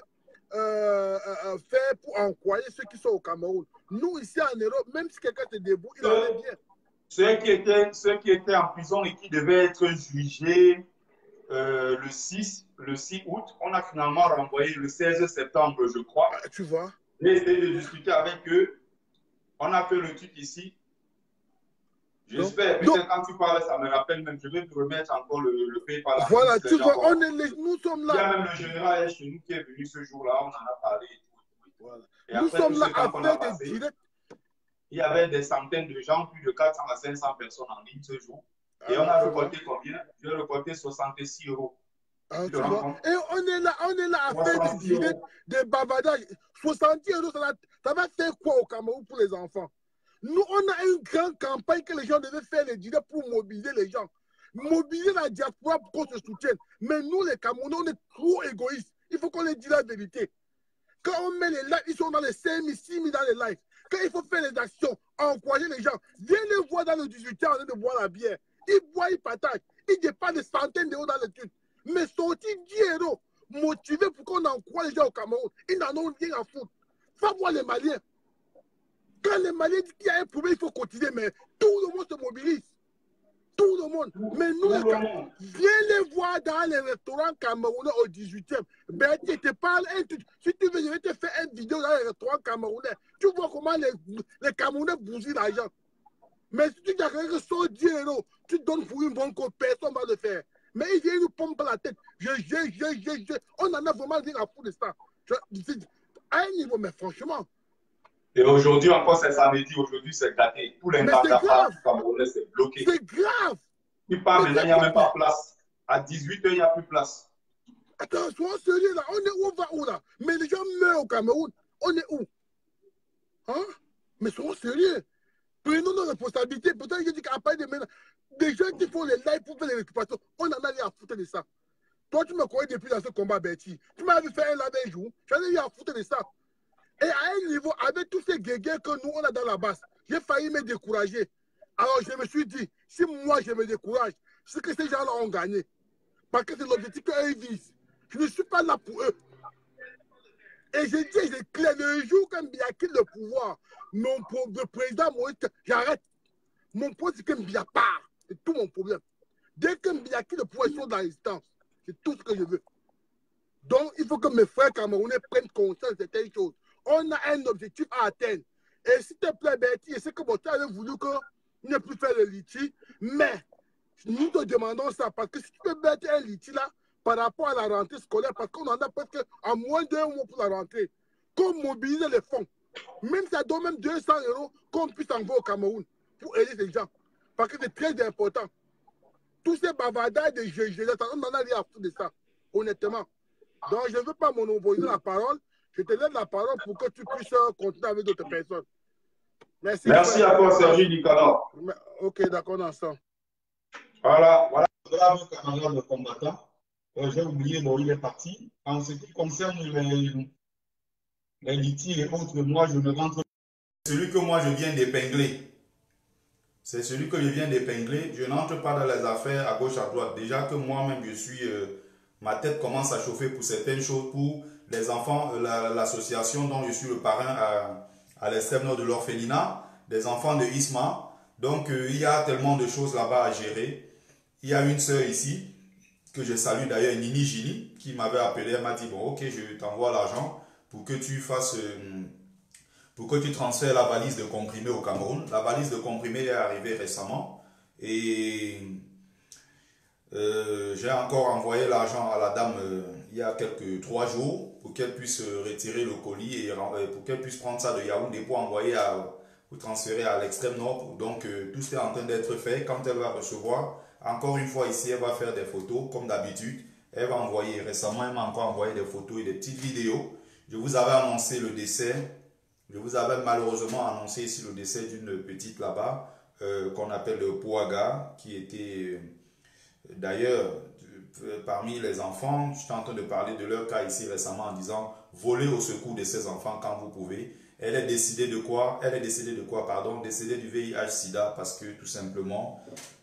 faire pour encourager ceux qui sont au Cameroun. Nous, ici en Europe, même si quelqu'un se débrouille, il en est bien. Ceux qui étaient en prison et qui devaient être jugés le 6 août, on a finalement renvoyé le 16 septembre, je crois. Ah, tu vois. J'ai essayé de discuter avec eux. On a fait le truc ici. J'espère, peut-être quand tu parles, ça me rappelle même, je vais te remettre encore le PayPal. Voilà, tu vois, nous sommes là. Il y a même le général chez nous qui est venu ce jour-là, on en a parlé. Voilà. Et nous après, sommes là à faire des directs. Il y avait des centaines de gens, plus de 400 à 500 personnes en ligne ce jour. Et on a récolté combien? J'ai récolté 66 euros. Ah, tu vois. Et on est là à faire des directs, des bavadages. 70 euros, ça va faire quoi au Cameroun pour les enfants? Nous, on a une grande campagne que les gens devaient faire les directs pour mobiliser les gens. Mobiliser la diaspora pour qu'on se soutienne. Mais nous, les Camerounais, on est trop égoïstes. Il faut qu'on les dise la vérité. Quand on met les lives, ils sont dans les 5 000, 6 000 dans les lives. Quand il faut faire les actions, encourager les gens, viens les voir dans le 18e en train de boire la bière. Ils boivent, ils partagent. Ils dépensent des centaines d'euros dans les trucs. Mais sortir 10 euros, motivés pour qu'on encourage les gens au Cameroun, ils n'en ont rien à foutre. Va voir les Maliens. Quand les Maliens disent qu'il y a un problème, il faut cotiser, mais tout le monde se mobilise. Tout le monde. Mais nous, viens les voir dans les restaurants camerounais au 18e. Ben, tu te parles un truc. Si tu veux, je vais te faire une vidéo dans les restaurants camerounais. Tu vois comment les Camerounais bousillent l'argent. Mais si tu dis que 110 euros, tu donnes pour une bonne cause, personne ne va le faire. Mais ils viennent nous pomper la tête. On en a vraiment rien à foutre de ça. À un niveau, mais franchement. Et aujourd'hui encore, c'est samedi. Aujourd'hui, c'est gâté. Tous les mandats du Camerounais, c'est bloqué. C'est grave. Tu pars Mais maintenant, il n'y a même pas place. À 18h, il n'y a plus place. Attends, sois sérieux là. On est où, on va où là? Mais les gens meurent au Cameroun. On est où? Hein? Mais soyons sérieux. Prenons nos responsabilités. Peut-être que je dis qu'après des gens qui font les lives pour faire les récupérations, on en a rien à foutre de ça. Toi, tu me connais depuis dans ce combat, Betty. Tu m'avais fait un live un jour. J'en ai rien à foutre de ça. Et à un niveau, avec tous ces guégués que nous, on a dans la base, j'ai failli me décourager. Alors, je me suis dit, si moi, je me décourage, c'est que ces gens-là ont gagné. Parce que c'est l'objectif qu'eux visent. Je ne suis pas là pour eux. Et je dis, c'est clair, le jour quand il y a qui le pouvoir, le président Moïse, j'arrête. Mon point, c'est que Mbia part. C'est tout mon problème. Dès que Mbia qui le pouvoir, ils sont dans la résistance. C'est tout ce que je veux. Donc, il faut que mes frères camerounais prennent conscience de certaines choses. On a un objectif à atteindre. Et s'il te plaît, Betty, je sais que tu avais voulu qu'on ne plus faire le litchi, mais nous te demandons ça parce que si tu peux mettre un litchi là, par rapport à la rentrée scolaire, parce qu'on en a presque à moins d'un mois pour la rentrée, qu'on mobilise les fonds, même si ça donne même 200 euros, qu'on puisse envoyer au Cameroun pour aider ces gens. Parce que c'est très important. Tous ces bavardages de GG, on n'en a rien à foutre de ça, honnêtement. Donc, je ne veux pas monopoliser la parole. Je te laisse la parole pour que tu puisses continuer avec d'autres personnes. Merci. Merci à toi, Sergi Nicolas. Ok, d'accord, dans ça. Voilà, voilà. Voilà mon camarade de combattant. J'ai oublié, bon, il est parti. En ce qui concerne les litiges et autres, moi, je ne rentre pas. Celui que moi, je viens d'épingler. C'est celui que je viens d'épingler. Je n'entre pas dans les affaires à gauche, à droite. Déjà que moi-même, je suis... ma tête commence à chauffer pour certaines choses, pour les enfants, l'association dont je suis le parrain à l'extrême nord de l'orphelinat, des enfants de Isma. Donc, il y a tellement de choses là-bas à gérer. Il y a une sœur ici, que je salue d'ailleurs, Nini Gini, qui m'avait appelé. Elle m'a dit, bon, ok, je t'envoie l'argent pour que tu fasses... pour que tu transfères la valise de comprimés au Cameroun. La valise de comprimés est arrivée récemment. Et j'ai encore envoyé l'argent à la dame il y a 3 jours pour qu'elle puisse retirer le colis et pour qu'elle puisse prendre ça de Yaoundé pour envoyer pour transférer à l'extrême nord. Donc tout est en train d'être fait. Quand elle va recevoir, encore une fois ici, elle va faire des photos comme d'habitude. Elle va envoyer, récemment elle m'a encore envoyé des photos et des petites vidéos. Je vous avais annoncé le décès. Je vous avais malheureusement annoncé ici le décès d'une petite là-bas qu'on appelle le Pouaga, qui était d'ailleurs parmi les enfants. Je suis en train de parler de leur cas ici récemment en disant voler au secours de ces enfants quand vous pouvez. Elle est décédée de quoi? Elle est décédée de quoi, pardon? Décédée du VIH-Sida parce que tout simplement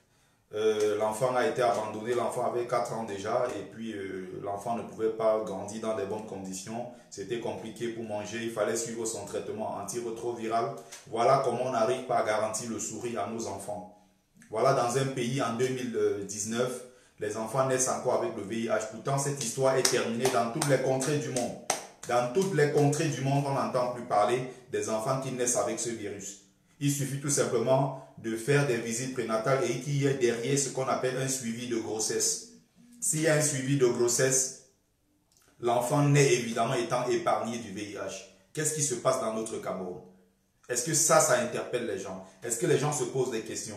l'enfant a été abandonné, l'enfant avait 4 ans déjà et puis l'enfant ne pouvait pas grandir dans des bonnes conditions, c'était compliqué pour manger, il fallait suivre son traitement antirétroviral. Voilà comment on n'arrive pas à garantir le sourire à nos enfants. Voilà, dans un pays en 2019, les enfants naissent encore avec le VIH. Pourtant, cette histoire est terminée dans toutes les contrées du monde. Dans toutes les contrées du monde, on n'entend plus parler des enfants qui naissent avec ce virus. Il suffit tout simplement de faire des visites prénatales et qu'il y ait derrière ce qu'on appelle un suivi de grossesse. S'il y a un suivi de grossesse, l'enfant naît évidemment étant épargné du VIH. Qu'est-ce qui se passe dans notre Cameroun? Est-ce que ça interpelle les gens? Est-ce que les gens se posent des questions?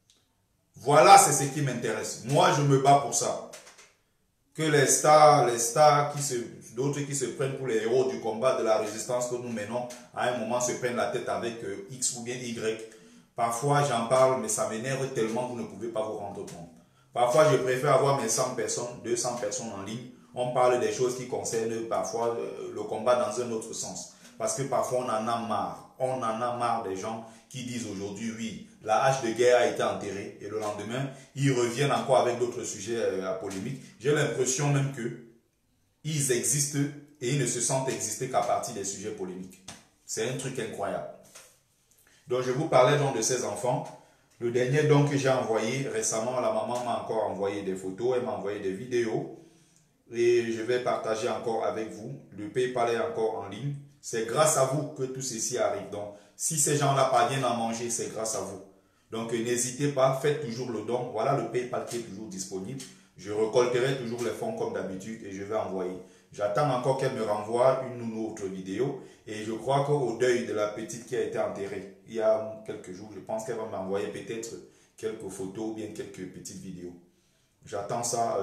Voilà, c'est ce qui m'intéresse. Moi, je me bats pour ça. Que les stars, d'autres qui se prennent pour les héros du combat de la résistance que nous menons, à un moment se prennent la tête avec X ou bien Y. Parfois, j'en parle, mais ça m'énerve tellement que vous ne pouvez pas vous rendre compte. Parfois, je préfère avoir mes 100 personnes, 200 personnes en ligne. On parle des choses qui concernent parfois le combat dans un autre sens. Parce que parfois, on en a marre. On en a marre des gens qui disent aujourd'hui, oui, la hache de guerre a été enterrée. Et le lendemain, ils reviennent encore avec d'autres sujets à polémique. J'ai l'impression même qu'ils existent et ils ne se sentent exister qu'à partir des sujets polémiques. C'est un truc incroyable. Donc, je vous parlais donc de ces enfants. Le dernier donc que j'ai envoyé récemment, la maman m'a encore envoyé des photos, elle m'a envoyé des vidéos. Et je vais partager encore avec vous. Le PayPal est encore en ligne. C'est grâce à vous que tout ceci arrive. Donc, si ces gens-là parviennent à manger, c'est grâce à vous. Donc, n'hésitez pas, faites toujours le don. Voilà le PayPal qui est toujours disponible. Je récolterai toujours les fonds comme d'habitude et je vais envoyer. J'attends encore qu'elle me renvoie une autre vidéo. Et je crois qu'au deuil de la petite qui a été enterrée, il y a quelques jours, je pense qu'elle va m'envoyer peut-être quelques photos ou bien quelques petites vidéos. J'attends ça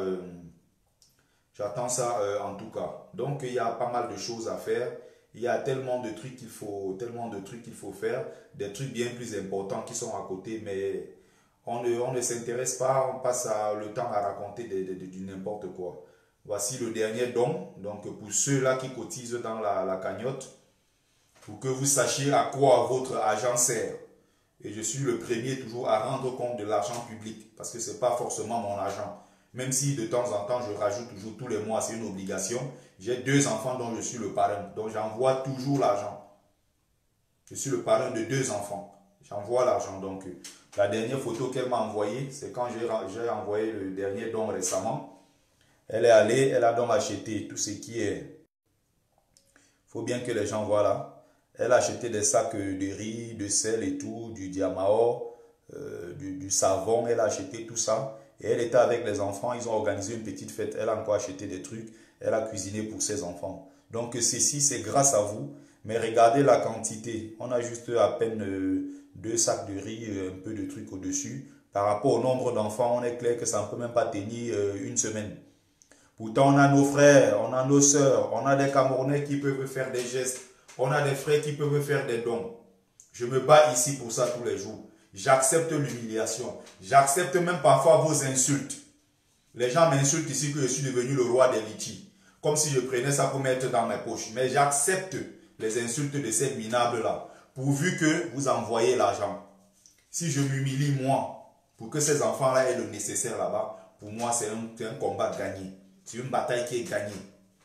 en tout cas. Donc il y a pas mal de choses à faire. Il y a tellement de trucs qu'il faut faire, des trucs bien plus importants qui sont à côté, mais on ne s'intéresse pas, on passe le temps à raconter du n'importe quoi. Voici le dernier don. Donc pour ceux-là qui cotisent dans la cagnotte, pour que vous sachiez à quoi votre argent sert. Et je suis le premier toujours à rendre compte de l'argent public, parce que ce n'est pas forcément mon argent. Même si de temps en temps, je rajoute toujours tous les mois, c'est une obligation. J'ai 2 enfants dont je suis le parrain, donc j'envoie toujours l'argent. Je suis le parrain de 2 enfants. J'envoie l'argent. Donc, la dernière photo qu'elle m'a envoyée, c'est quand j'ai envoyé le dernier don récemment. Elle est allée, elle a donc acheté tout ce qui est... Il faut bien que les gens voient là. Elle a acheté des sacs de riz, de sel et tout, du diamao, du savon. Elle a acheté tout ça. Et elle était avec les enfants. Ils ont organisé une petite fête. Elle a encore acheté des trucs. Elle a cuisiné pour ses enfants. Donc ceci, c'est grâce à vous. Mais regardez la quantité. On a juste à peine 2 sacs de riz, un peu de trucs au-dessus. Par rapport au nombre d'enfants, on est clair que ça ne peut même pas tenir une semaine. Pourtant, on a nos frères, on a nos sœurs, on a des Camerounais qui peuvent faire des gestes. On a des frères qui peuvent faire des dons. Je me bats ici pour ça tous les jours. J'accepte l'humiliation. J'accepte même parfois vos insultes. Les gens m'insultent ici que je suis devenu le roi des litchis. Comme si je prenais ça pour mettre dans mes poches. Mais j'accepte les insultes de ces minables-là. Pourvu que vous envoyez l'argent. Si je m'humilie moi, pour que ces enfants-là aient le nécessaire là-bas, pour moi c'est un combat gagné. C'est une bataille qui est gagnée.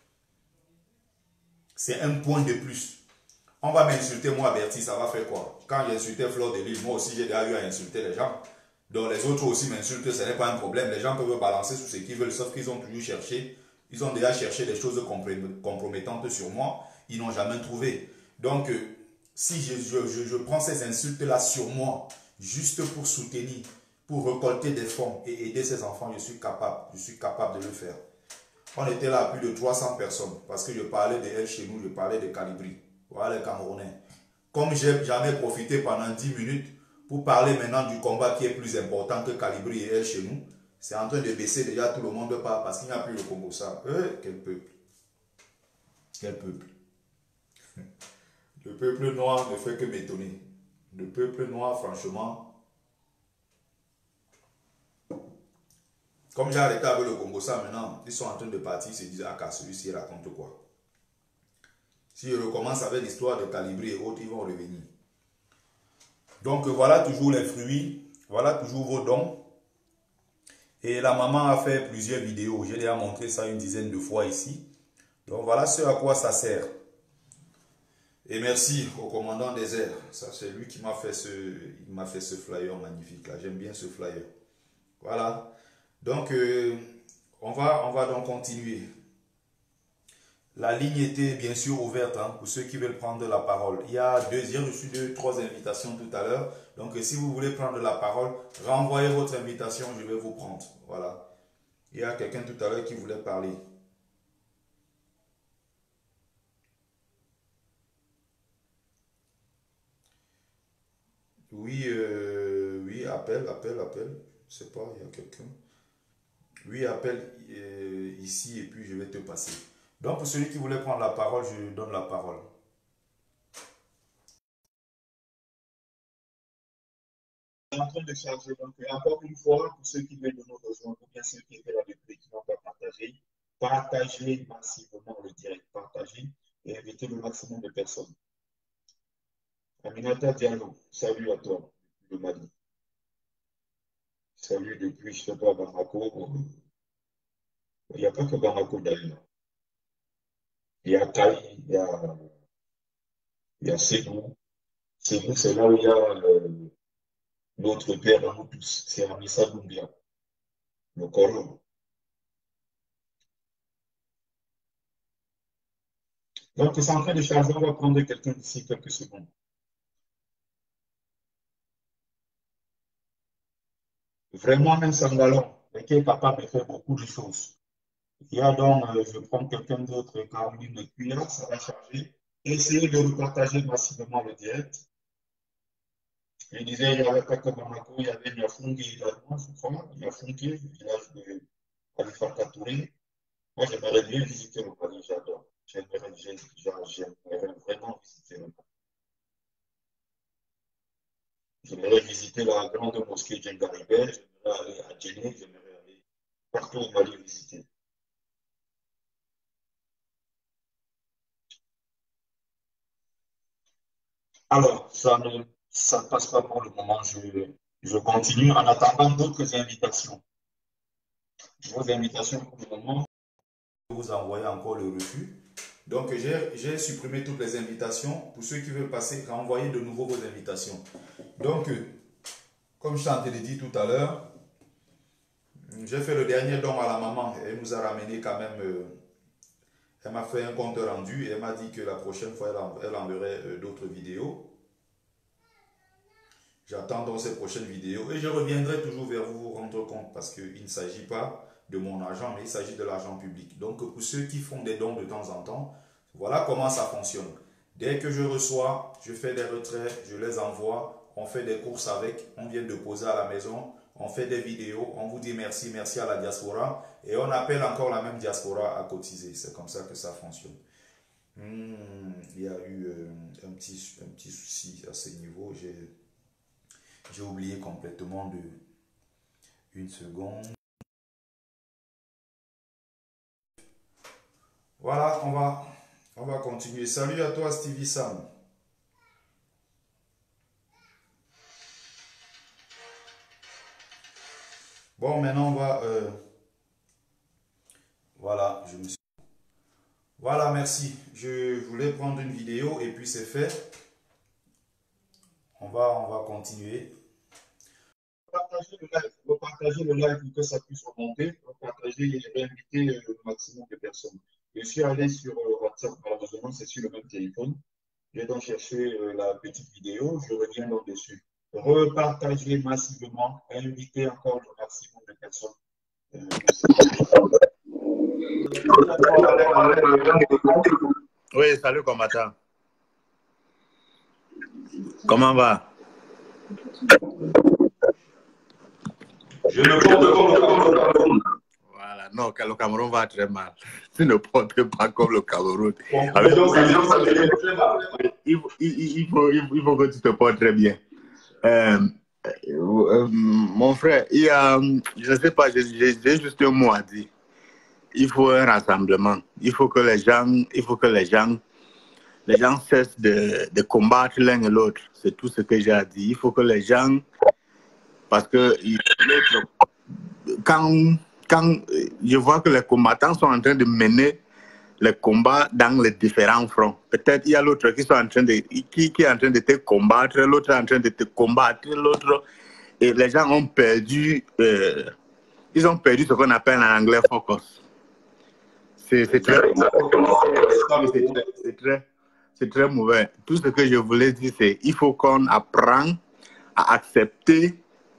C'est un point de plus. On va m'insulter, moi, Bertie, ça va faire quoi? Quand j'ai insulté Fleur de Lille, moi aussi, j'ai déjà eu à insulter les gens. Donc, les autres aussi m'insultent, ce n'est pas un problème. Les gens peuvent balancer sur ce qu'ils veulent, sauf qu'ils ont toujours cherché. Ils ont déjà cherché des choses compromettantes sur moi. Ils n'ont jamais trouvé. Donc, si je prends ces insultes-là sur moi, juste pour soutenir, pour récolter des fonds et aider ces enfants, je suis capable de le faire. On était là à plus de 300 personnes, parce que je parlais de elle chez nous, je parlais de Calibri. Voilà les Camerounais. Comme j'en ai profité pendant 10 minutes pour parler maintenant du combat qui est plus important que Calibri et elle chez nous, c'est en train de baisser déjà, tout le monde part parce qu'il n'y a plus le Congo. Ça. Quel peuple. Quel peuple. Le peuple noir ne fait que m'étonner. Le peuple noir, franchement, comme j'ai arrêté avec le Congo, ça maintenant, ils sont en train de partir, ils se disent, ah, celui-ci raconte quoi? Si je recommence avec l'histoire de Calibri et autres, ils vont revenir. Donc voilà toujours les fruits, voilà toujours vos dons. Et la maman a fait plusieurs vidéos, j'ai déjà montré ça une dizaine de fois ici. Donc voilà ce à quoi ça sert. Et merci au commandant des airs. Ça c'est lui qui m'a fait ce flyer magnifique là. J'aime bien ce flyer. Voilà. Donc on va donc continuer. La ligne était bien sûr ouverte pour ceux qui veulent prendre la parole. J'ai reçu 3 invitations tout à l'heure. Donc si vous voulez prendre la parole, renvoyez votre invitation, je vais vous prendre. Voilà. Il y a quelqu'un tout à l'heure qui voulait parler. Oui, oui, appel. Je ne sais pas, il y a quelqu'un. Oui, appelle ici et puis je vais te passer. Donc, pour celui qui voulait prendre la parole, je lui donne la parole. En train de charger. Donc, encore une fois, pour ceux qui veulent nous rejoindre, ou bien ceux qui étaient là depuis qui n'ont pas partagé, partagez massivement le direct, partagez et invitez le maximum de personnes. Aminata Diallo, salut à toi, de Mali. Salut depuis, je sais pas, Bamako. Il n'y a pas que Bamako d'ailleurs. Il y a Kali, il y a Ségou. Ségou, c'est là où il y a notre père à nous tous. C'est Amissa Doumbia, le Coran. Donc, c'est en train de charger. On va prendre quelqu'un d'ici quelques secondes. Vraiment un sangalon, mais qui est capable de faire beaucoup de choses. Il y a donc, je prends quelqu'un d'autre, Caroline Cuillard, ça va charger. Essayez de repartager massivement le direct. Je disais, il y avait Kaka Bamako, il y avait Niafungi également, je crois. Niafungi, le village de Khalifa Touré. Moi, j'aimerais bien visiter le Mali, j'adore. J'aimerais vraiment visiter le Mali. J'aimerais visiter la grande mosquée Djengaribel, j'aimerais aller à Djenné, j'aimerais aller partout au Mali visiter. Alors, ça ne passe pas pour le moment. Je continue en attendant d'autres invitations. Vos invitations pour le moment. Vous envoyez encore le refus. Donc, j'ai supprimé toutes les invitations. Pour ceux qui veulent passer, renvoyez de nouveau vos invitations. Donc, comme je t'ai dit tout à l'heure, j'ai fait le dernier don à la maman. Elle nous a ramené quand même... elle m'a fait un compte rendu et elle m'a dit que la prochaine fois, elle enverrait d'autres vidéos. J'attends donc ces prochaines vidéos et je reviendrai toujours vers vous vous rendre compte parce qu'il ne s'agit pas de mon argent, mais il s'agit de l'argent public. Donc, pour ceux qui font des dons de temps en temps, voilà comment ça fonctionne. Dès que je reçois, je fais des retraits, je les envoie, on fait des courses avec, on vient de poser à la maison, on fait des vidéos, on vous dit merci, merci à la diaspora et on appelle encore la même diaspora à cotiser. C'est comme ça que ça fonctionne. Il y a eu un petit souci à ce niveau. J'ai oublié complètement de... Une seconde. Voilà, on va continuer. Salut à toi, Stevie Sam. Bon, maintenant, on va... voilà, je me suis... Voilà, merci. Je voulais prendre une vidéo et puis c'est fait. On va continuer. Repartager le live pour que ça puisse remonter. Repartager et réinviter le maximum de personnes. Je suis allé sur WhatsApp, malheureusement, c'est sur le même téléphone. J'ai donc cherché la petite vidéo, je reviens donc dessus. Repartager massivement, inviter encore le maximum de personnes. Oui, salut combattant. Comment va? Je me porte comme le Cameroun. Voilà, non, le Cameroun va très mal. Tu ne portes pas comme le Cameroun. Il faut que tu te portes très bien. Mon frère, je ne sais pas, j'ai juste un mot à dire. Il faut un rassemblement. Il faut que les gens cessent de combattre l'un et l'autre. C'est tout ce que j'ai à dire. Il faut que les gens... Parce que quand je vois que les combattants sont en train de mener les combats dans les différents fronts, peut-être il y a l'autre qui est en train de te combattre, l'autre est en train de te combattre, l'autre... Et les gens ont perdu... ils ont perdu ce qu'on appelle en anglais focus. C'est très mauvais. Tout ce que je voulais dire, c'est qu'il faut qu'on apprenne à accepter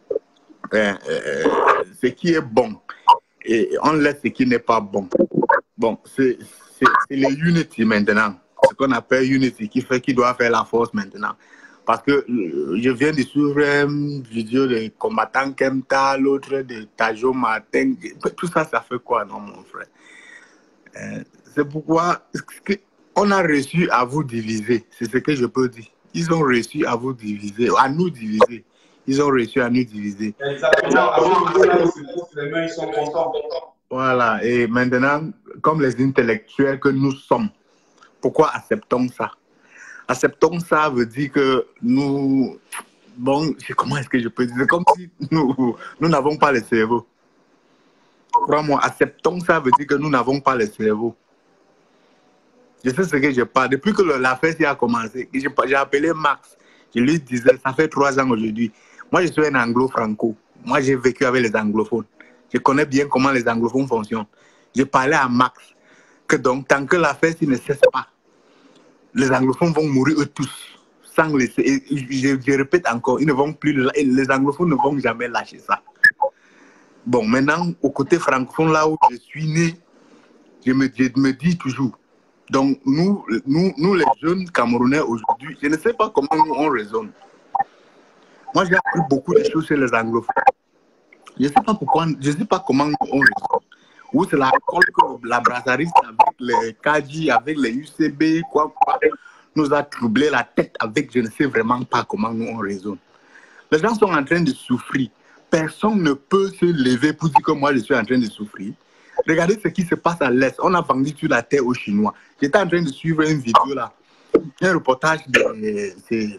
ce qui est bon et on laisse ce qui n'est pas bon. Bon, c'est le unity maintenant, ce qu'on appelle unity qui doit faire la force maintenant. Parce que je viens de suivre une vidéo de combattants Kemta, l'autre de Tajo Martin. Tout ça, ça fait quoi, non, mon frère? C'est pourquoi on a réussi à vous diviser. C'est ce que je peux dire. Ils ont réussi à vous diviser, à nous diviser. Ils ont réussi à nous diviser. Exactement. Les mains, ils sont contents. Voilà. Et maintenant, comme les intellectuels que nous sommes, pourquoi acceptons ça? Acceptons ça veut dire que nous... Bon, comment est-ce que je peux dire? C'est comme si nous n'avons pas le cerveau. Crois-moi, acceptons ça veut dire que nous n'avons pas le cerveau. Je sais ce que je parle. Depuis que la fête a commencé, j'ai appelé Max. Je lui disais, ça fait 3 ans aujourd'hui. Moi, je suis un anglo-franco. Moi, j'ai vécu avec les anglophones. Je connais bien comment les anglophones fonctionnent. J'ai parlé à Max que donc, tant que la fête ne cesse pas, les anglophones vont mourir eux tous. Sans laisser. Et je répète encore, ils ne vont plus, les anglophones ne vont jamais lâcher ça. Bon, maintenant, au côté francophone, là où je suis né, je me dis toujours. Donc, nous les jeunes Camerounais aujourd'hui, je ne sais pas comment nous on raisonne. Moi, j'ai appris beaucoup de choses chez les anglophones. Je ne sais pas pourquoi, je ne sais pas comment on résout. Ou c'est la colle que la brassariste avec les KG, avec les UCB, quoi, nous a troublé la tête avec, je ne sais vraiment pas comment nous on raisonne. Les gens sont en train de souffrir. Personne ne peut se lever pour dire que moi je suis en train de souffrir. Regardez ce qui se passe à l'Est. On a vendu sur la terre aux Chinois. J'étais en train de suivre une vidéo là. Un reportage de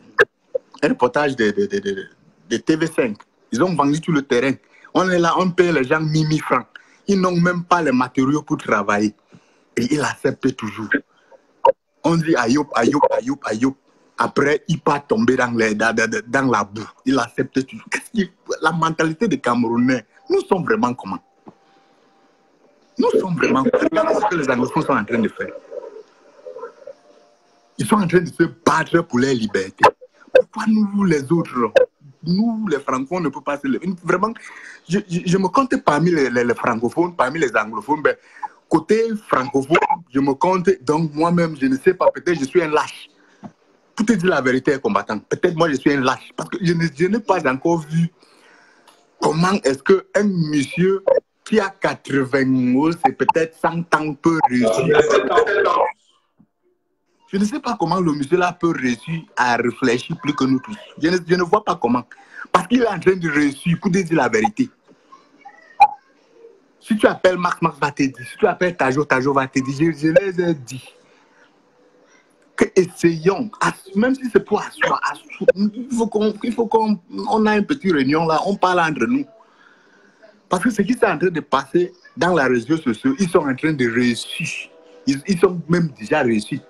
TV5. Ils ont vendu tout le terrain. On est là, on paye les gens 1000 francs. Ils n'ont même pas les matériaux pour travailler. Et ils acceptent toujours. On dit Ayoub, Ayoub, Ayoub, Ayoub. Après, il part tomber dans la boue. Il accepte toujours. La mentalité des Camerounais, nous sommes vraiment comment? Nous sommes vraiment... Regardez ce que les anglophones sont en train de faire. Ils sont en train de se battre pour leur liberté. Pourquoi nous, les autres, nous, les francophones, ne pouvons pas se lever? Vraiment, je me compte parmi les francophones, parmi les anglophones. Ben, côté francophone, je me compte, donc moi-même, je ne sais pas, peut-être je suis un lâche. Pour te dire la vérité, combattant, peut-être moi je suis un lâche. Parce que je n'ai pas encore vu comment est-ce qu'un monsieur qui a 80 ans, c'est peut-être 100 ans, peut réussir. Je ne sais pas comment le monsieur là peut réussir à réfléchir plus que nous tous. Je ne vois pas comment. Parce qu'il est en train de réussir pour te dire la vérité. Si tu appelles Max, Max va te dire. Si tu appelles Tajo, Tajo va te dire. Je les ai dit. Que essayons, même si c'est pour asseoir, il faut qu'on a une petite réunion là, on parle entre nous. Parce que ce qui est en train de passer dans la réseau sociale, ils sont en train de réussir. Ils sont même déjà réussis.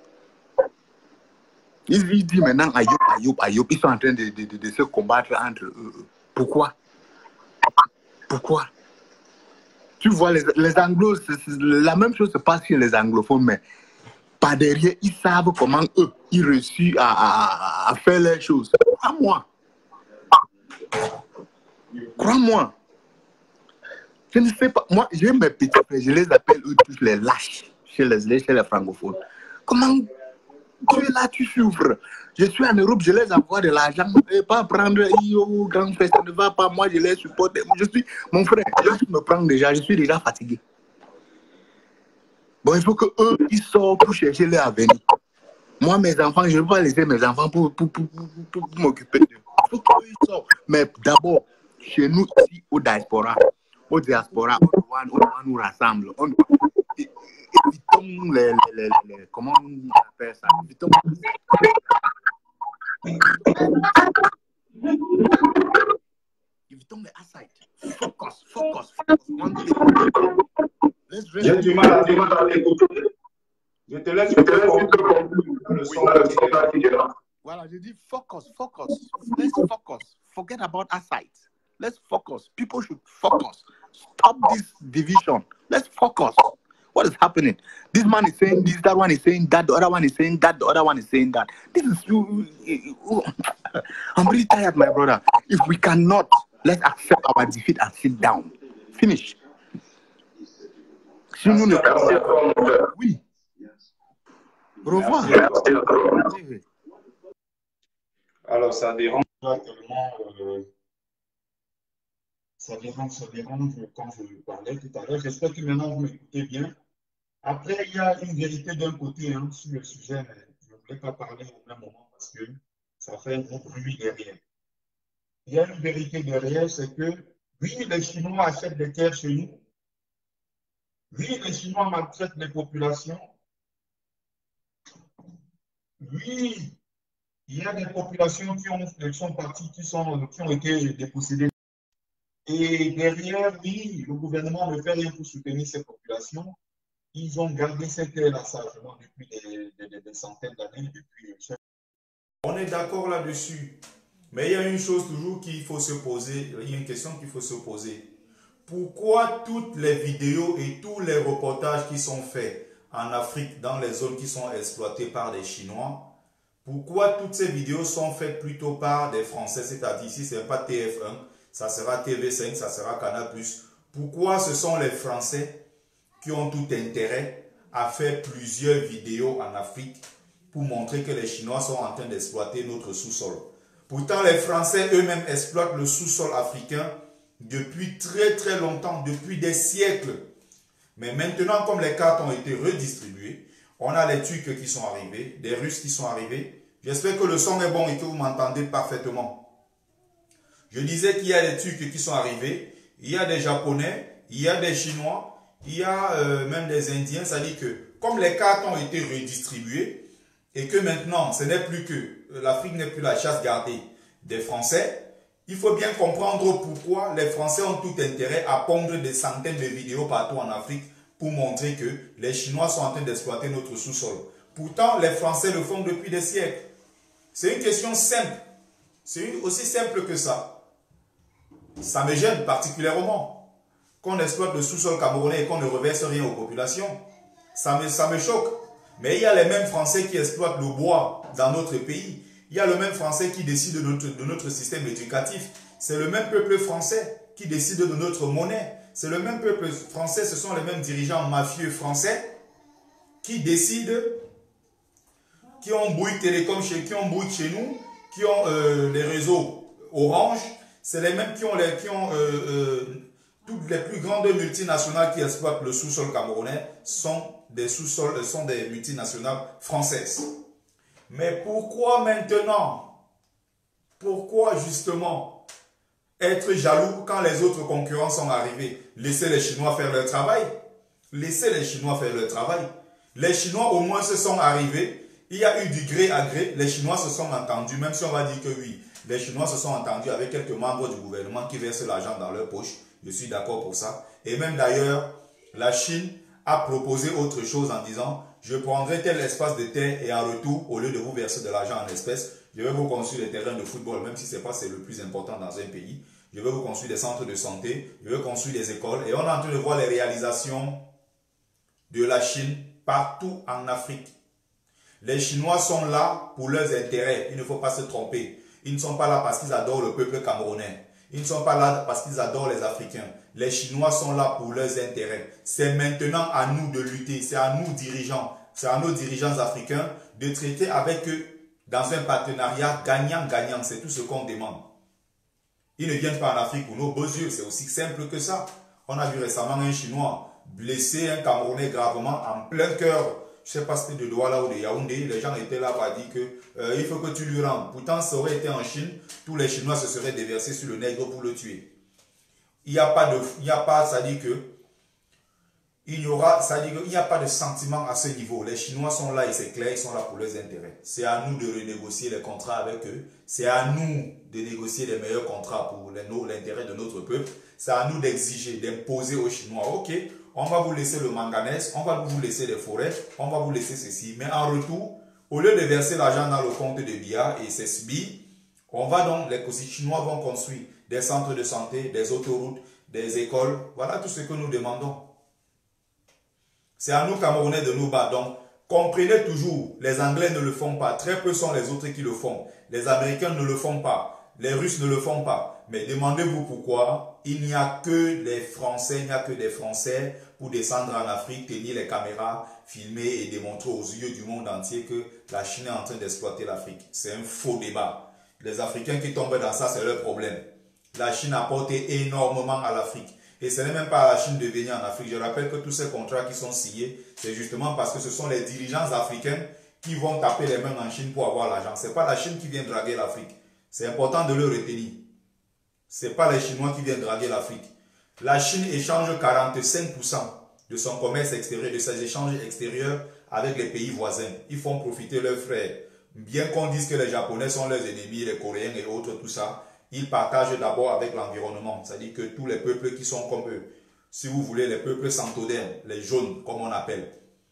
Ils disent maintenant Ayoub, Ayoub, Ayoub. Ils sont en train de se combattre entre eux. Pourquoi? Pourquoi? Tu vois, les anglos, la même chose se passe chez les anglophones, mais par derrière, ils savent comment eux, ils réussissent à faire les choses. Crois-moi. Crois-moi. Je ne sais pas. Moi, j'ai mes petits frères, je les appelle eux tous les lâches chez les francophones. Comment tu es là, tu souffres? Je suis en Europe, je les envoie de l'argent. Et pas prendre au grand frère, ça ne va pas. Moi, je les supporte. Mon frère, là, je me prends déjà, je suis déjà fatigué. Bon, il faut qu'eux, ils sortent pour chercher leur avenir. Moi, mes enfants, je ne veux pas laisser mes enfants pour m'occuper d'eux. Il faut qu'ils sortent. Mais d'abord, chez nous, ici, au diaspora, on doit nous rassembler. Évitons comment on appelle ça? Évitons les aside. Focus. J'ai du mal à t'écouter. Je te laisse le son. Voilà, je dis focus. Let's focus. Forget about our side. Let's focus. People should focus. Stop this division. Let's focus. What is happening? This man is saying this, that one is saying that, the other one is saying that, the other one is saying that. This is... I'm really tired, my brother. If we cannot, let's accept our defeat and sit down. Finish. Si nous ne... Oui. Au revoir. Alors, ça dérange. Ça dérange quand je parlais tout à l'heure. J'espère que maintenant vous m'écoutez bien. Après, il y a une vérité d'un côté sur le sujet, mais je ne voulais pas parler au même moment parce que ça fait un gros bruit derrière. Il y a une vérité derrière, c'est que oui, les Chinois achètent des terres chez nous. Oui, les Chinois maltraitent les populations. Oui, il y a des populations qui sont parties, qui ont été dépossédées. Et derrière, oui, le gouvernement ne fait rien pour soutenir ces populations. Ils ont gardé ces terres-là sagement depuis des centaines d'années. On est d'accord là-dessus. Mais il y a une chose toujours qu'il faut se poser, il y a une question qu'il faut se poser. Pourquoi toutes les vidéos et tous les reportages qui sont faits en Afrique, dans les zones qui sont exploitées par des Chinois, pourquoi toutes ces vidéos sont faites plutôt par des Français, c'est-à-dire si ce n'est pas TF1, ça sera TV5, ça sera Canal+. Pourquoi ce sont les Français qui ont tout intérêt à faire plusieurs vidéos en Afrique pour montrer que les Chinois sont en train d'exploiter notre sous-sol? Pourtant, les Français eux-mêmes exploitent le sous-sol africain depuis très très longtemps, depuis des siècles. Mais maintenant, comme les cartes ont été redistribuées, on a les Turcs qui sont arrivés, des Russes qui sont arrivés. J'espère que le son est bon et que vous m'entendez parfaitement. Je disais qu'il y a des Turcs qui sont arrivés, il y a des Japonais, il y a des Chinois, il y a même des Indiens. C'est-à-dire que comme les cartes ont été redistribuées et que maintenant, ce n'est plus que l'Afrique n'est plus la chasse gardée des Français, il faut bien comprendre pourquoi les Français ont tout intérêt à pondre des centaines de vidéos partout en Afrique pour montrer que les Chinois sont en train d'exploiter notre sous-sol. Pourtant, les Français le font depuis des siècles. C'est une question simple. C'est aussi simple que ça. Ça me gêne particulièrement qu'on exploite le sous-sol camerounais et qu'on ne reverse rien aux populations. Ça me choque. Mais il y a les mêmes Français qui exploitent le bois dans notre pays. Il y a le même Français qui décide de notre système éducatif. C'est le même peuple français qui décide de notre monnaie. C'est le même peuple français, ce sont les mêmes dirigeants mafieux français qui décident, qui ont Bouygues Télécom, qui ont Bouygues chez nous, qui ont les réseaux Orange. C'est les mêmes qui ont toutes les plus grandes multinationales qui exploitent le sous-sol camerounais sont des multinationales françaises. Mais pourquoi maintenant? Pourquoi justement être jaloux quand les autres concurrents sont arrivés? Laissez les Chinois faire leur travail. Laissez les Chinois faire leur travail. Les Chinois au moins se sont arrivés. Il y a eu du gré à gré. Les Chinois se sont entendus, même si on va dire que oui. Les Chinois se sont entendus avec quelques membres du gouvernement qui versent l'argent dans leur poche. Je suis d'accord pour ça. Et même d'ailleurs, la Chine a proposé autre chose en disant « Je prendrai tel espace de terre et en retour, au lieu de vous verser de l'argent en espèces, je vais vous construire des terrains de football, même si ce n'est pas le plus important dans un pays. Je vais vous construire des centres de santé, je vais construire des écoles. » Et on est en train de voir les réalisations de la Chine partout en Afrique. Les Chinois sont là pour leurs intérêts. Il ne faut pas se tromper. Ils ne sont pas là parce qu'ils adorent le peuple camerounais. Ils ne sont pas là parce qu'ils adorent les Africains. Les Chinois sont là pour leurs intérêts. C'est maintenant à nous de lutter. C'est à nous dirigeants. C'est à nos dirigeants africains de traiter avec eux dans un partenariat gagnant-gagnant. C'est tout ce qu'on demande. Ils ne viennent pas en Afrique pour nos beaux yeux. C'est aussi simple que ça. On a vu récemment un Chinois blesser un Camerounais gravement en plein cœur. Je ne sais pas si c'était de Douala ou de Yaoundé. Les gens étaient là pour dire que il faut que tu lui rendes. Pourtant, ça aurait été en Chine. Tous les Chinois se seraient déversés sur le nègre pour le tuer. Il n'y a pas, ça dit que il n'y a pas de sentiment à ce niveau. Les Chinois sont là et c'est clair, ils sont là pour leurs intérêts. C'est à nous de renégocier les contrats avec eux. C'est à nous de négocier les meilleurs contrats pour l'intérêt de notre peuple. C'est à nous d'exiger, d'imposer aux Chinois. Ok, on va vous laisser le manganèse, on va vous laisser les forêts, on va vous laisser ceci. Mais en retour, au lieu de verser l'argent dans le compte de Biya et ses SBI, on va donc, les Chinois vont construire des centres de santé, des autoroutes, des écoles. Voilà tout ce que nous demandons. C'est à nous, Camerounais, de nous battre. Donc, comprenez toujours, les Anglais ne le font pas. Très peu sont les autres qui le font. Les Américains ne le font pas. Les Russes ne le font pas. Mais demandez-vous pourquoi il n'y a que les Français, il n'y a que des Français pour descendre en Afrique, tenir les caméras, filmer et démontrer aux yeux du monde entier que la Chine est en train d'exploiter l'Afrique. C'est un faux débat. Les Africains qui tombent dans ça, c'est leur problème. La Chine a apporté énormément à l'Afrique. Et ce n'est même pas à la Chine de venir en Afrique. Je rappelle que tous ces contrats qui sont signés, c'est justement parce que ce sont les dirigeants africains qui vont taper les mains en Chine pour avoir l'argent. Ce n'est pas la Chine qui vient draguer l'Afrique. C'est important de le retenir. Ce n'est pas les Chinois qui viennent draguer l'Afrique. La Chine échange 45% de son commerce extérieur, de ses échanges extérieurs avec les pays voisins. Ils font profiter leurs frères. Bien qu'on dise que les Japonais sont leurs ennemis, les Coréens et autres, tout ça, ils partagent d'abord avec l'environnement. C'est-à-dire que tous les peuples qui sont comme eux, si vous voulez, les peuples centaudernes, les jaunes, comme on appelle,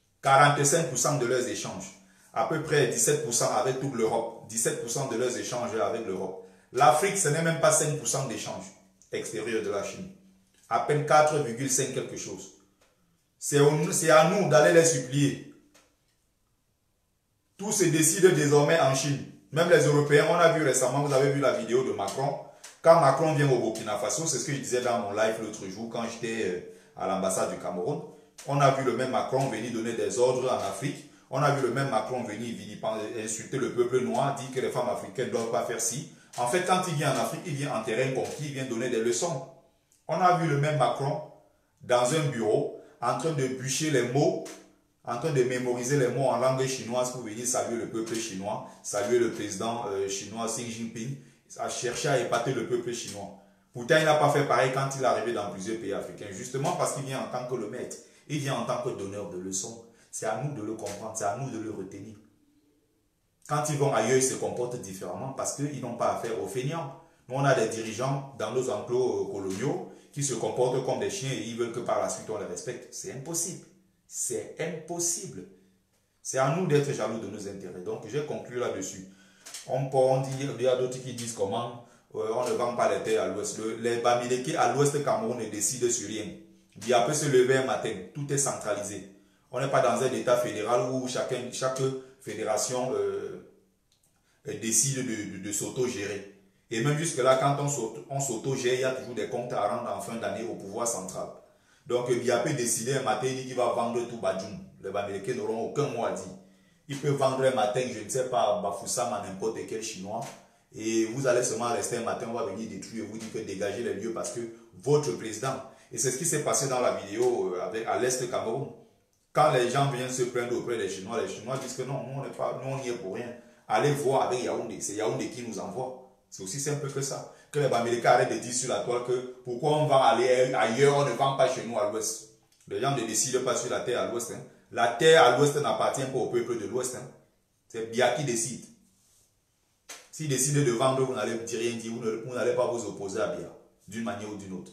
45% de leurs échanges, à peu près 17% avec toute l'Europe, 17% de leurs échanges avec l'Europe. L'Afrique, ce n'est même pas 5% d'échanges extérieurs de la Chine. À peine 4,5 quelque chose. C'est à nous d'aller les supplier. Tout se décide désormais en Chine. Même les Européens, on a vu récemment, vous avez vu la vidéo de Macron. Quand Macron vient au Burkina Faso, c'est ce que je disais dans mon live l'autre jour quand j'étais à l'ambassade du Cameroun. On a vu le même Macron venir donner des ordres en Afrique. On a vu le même Macron venir insulter le peuple noir, dire que les femmes africaines ne doivent pas faire ci. En fait, quand il vient en Afrique, il vient en terrain conquis, il vient donner des leçons. On a vu le même Macron dans un bureau, en train de bûcher les mots, en train de mémoriser les mots en langue chinoise pour venir saluer le peuple chinois, saluer le président chinois Xi Jinping, à chercher à épater le peuple chinois. Pourtant, il n'a pas fait pareil quand il est arrivé dans plusieurs pays africains, justement parce qu'il vient en tant que le maître, il vient en tant que donneur de leçons. C'est à nous de le comprendre, c'est à nous de le retenir. Quand ils vont ailleurs, ils se comportent différemment parce qu'ils n'ont pas affaire aux feignants. Nous, on a des dirigeants dans nos enclos coloniaux qui se comportent comme des chiens et ils veulent que par la suite on les respecte. C'est impossible. C'est impossible. C'est à nous d'être jaloux de nos intérêts. Donc, j'ai conclu là-dessus. Il y a d'autres qui disent comment on ne vend pas les terres à l'ouest. Les Bamileke à l'ouest du Cameroun ne décident sur rien. Dia peut se lever un matin. Tout est centralisé. On n'est pas dans un état fédéral où chaque fédération décide de s'auto-gérer. Et même jusque-là, quand on s'auto-gère, il y a toujours des comptes à rendre en fin d'année au pouvoir central. Donc, Dia peut décider un matin, il dit qu'il va vendre tout Badjoum. Les Bamileke n'auront aucun mot à dire. Il peut vendre un matin, je ne sais pas, à Bafoussam, à n'importe quel Chinois. Et vous allez seulement rester un matin, on va venir détruire et vous dire que dégagez les lieux parce que votre président. Et c'est ce qui s'est passé dans la vidéo à l'Est du Cameroun. Quand les gens viennent se plaindre auprès des Chinois, les Chinois disent que non, nous on n'y est pour rien. Allez voir avec Yaoundé, c'est Yaoundé qui nous envoie. C'est aussi simple que ça. Que les Bamileke arrêtent de dire sur la toile que pourquoi on va aller ailleurs, on ne vend pas chez nous à l'ouest. Les gens ne décident pas sur la terre à l'ouest. Hein. La terre à l'ouest n'appartient pas au peuple de l'ouest. Hein. C'est Biya qui décide. S'il décide de vendre, vous n'allez rien dire, vous n'allez pas vous opposer à Biya, d'une manière ou d'une autre.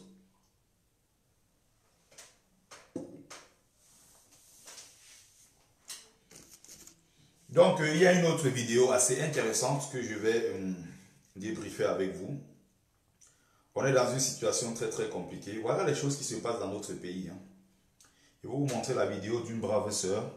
Donc, il y a une autre vidéo assez intéressante que je vais débriefer avec vous. On est dans une situation très très compliquée. Voilà les choses qui se passent dans notre pays. Hein. Je vais vous montrer la vidéo d'une brave sœur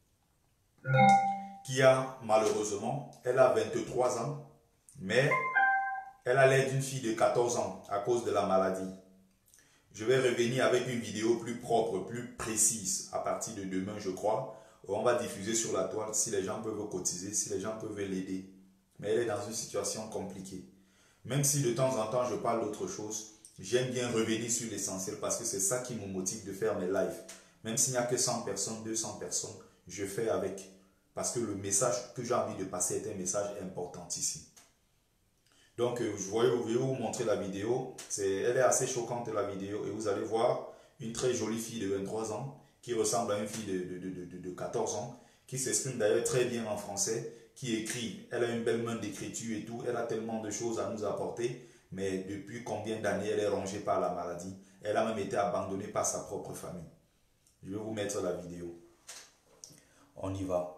qui a malheureusement, elle a 23 ans, mais elle a l'air d'une fille de 14 ans à cause de la maladie. Je vais revenir avec une vidéo plus propre, plus précise à partir de demain, je crois. On va diffuser sur la toile si les gens peuvent cotiser, si les gens peuvent l'aider. Mais elle est dans une situation compliquée. Même si de temps en temps je parle d'autre chose, j'aime bien revenir sur l'essentiel parce que c'est ça qui me motive de faire mes lives. Même s'il n'y a que 100 personnes, 200 personnes, je fais avec. Parce que le message que j'ai envie de passer est un message importantissime. Donc, je vais vous montrer la vidéo. Elle est assez choquante la vidéo et vous allez voir une très jolie fille de 23 ans qui ressemble à une fille de 14 ans, qui s'exprime d'ailleurs très bien en français, qui écrit. Elle a une belle main d'écriture et tout. Elle a tellement de choses à nous apporter. Mais depuis combien d'années elle est rongée par la maladie? Elle a même été abandonnée par sa propre famille. Je vais vous mettre la vidéo. On y va.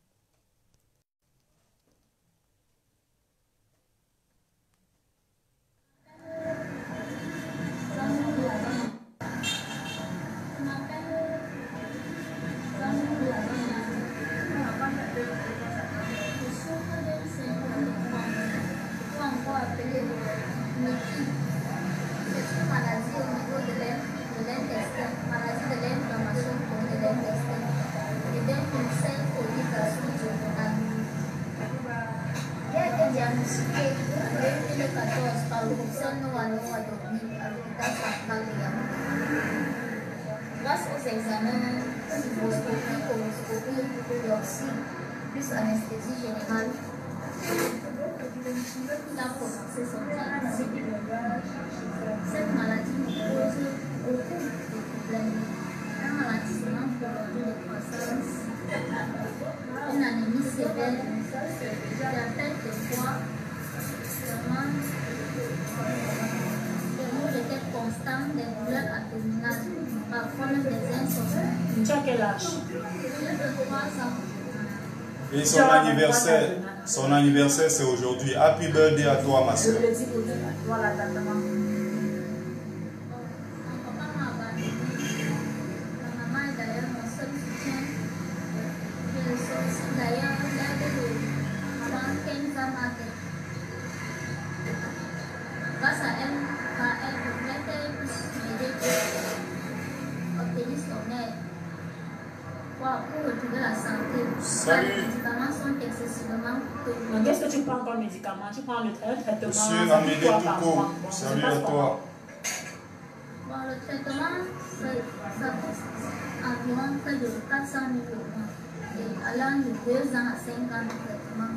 Grâce aux examens cibroscopie, colonoscopie, biopsie, plus anesthésie générale, il a commencé son diagnostic. Cette maladie me pose beaucoup de problèmes. Un ralentissement prolongé de croissance, une anémie sévère, j'appelle des fois vraiment des maux de tête constants, des douleurs abdominales, parfois même des insomnies. Tu as quel âge? J'ai 23 ans. Et son anniversaire c'est aujourd'hui. Happy birthday à toi ma soeur. Je le dis pour toi, voilà ta maman. Mon papa m'a abandonné. Ma maman est d'ailleurs mon seul soutien. Je le sollicite d'ailleurs l'aide de maman Kenza Mate. Grâce à elle, peut-être puisse m'aider pour obtenir son aide. Pour de la santé. Salut. Les médicaments sont excessivement connus. Donc, qu'est-ce que tu prends comme médicament? Tu prends un traitement? Monsieur ça Amédée coûte quoi par Touko, mois? Bon, salut ça se à passe toi. Bon, le traitement, ça coûte environ près de 400 000 euros. Et allant de 2 ans à 5 ans de traitement.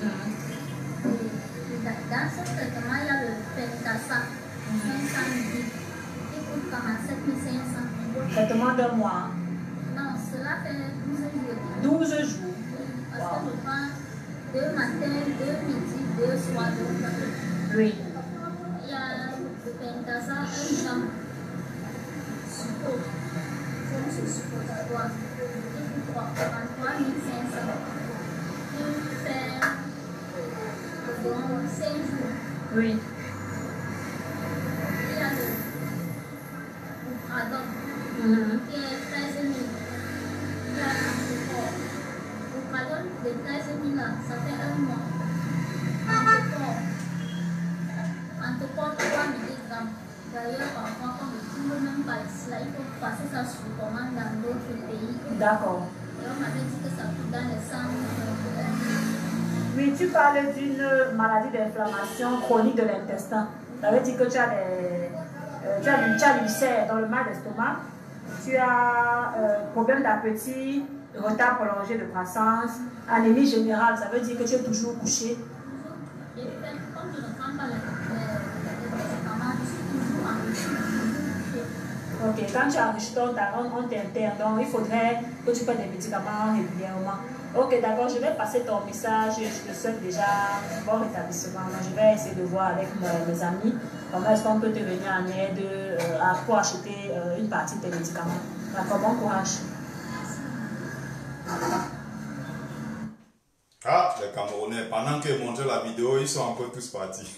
Et dans ce traitement, il y a le Pentasa, 500 ml, qui coûte 47 500 euros. Traitement d'un mois. Non, cela fait 12 jours. 12 jours. Parce que je prends 2 matins, 2 midi, 2 soirs, 2 matins. Oui. Il y a le Pentasa, 1 gramme. C'est suppositoire. Il coûte 33 500. Il fait environ 5 jours. Oui. Il y a le Oupradon, qui est 13 000. Il y a l'Antipor. Oupradon de 13 000 là, ça fait 1 mois. Antipor 3 mg. D'ailleurs, parfois, on ne trouve même pas ici. Là, il faut passer ça sur commande dans d'autres pays. D'accord. Et on m'avait dit que ça coûte dans les 100 000. Oui, tu parles d'une maladie d'inflammation chronique de l'intestin. Ça veut dire que tu as l'ulcère dans le mal d'estomac, tu as problème d'appétit, retard prolongé de croissance, anémie générale, ça veut dire que tu es toujours couché. Et comme je ne prends pas les médicaments, je suis toujours en Ok, quand tu as enregistré, on t'interne, donc il faudrait que tu prennes des médicaments régulièrement. Ok, d'accord, je vais passer ton message, je te souhaite déjà un bon rétablissement. Je vais essayer de voir avec mes amis comment est-ce qu'on peut te venir en aide pour acheter une partie de tes médicaments. D'accord, bon courage. Ah, les Camerounais, pendant qu'ils montraient la vidéo, ils sont encore tous partis.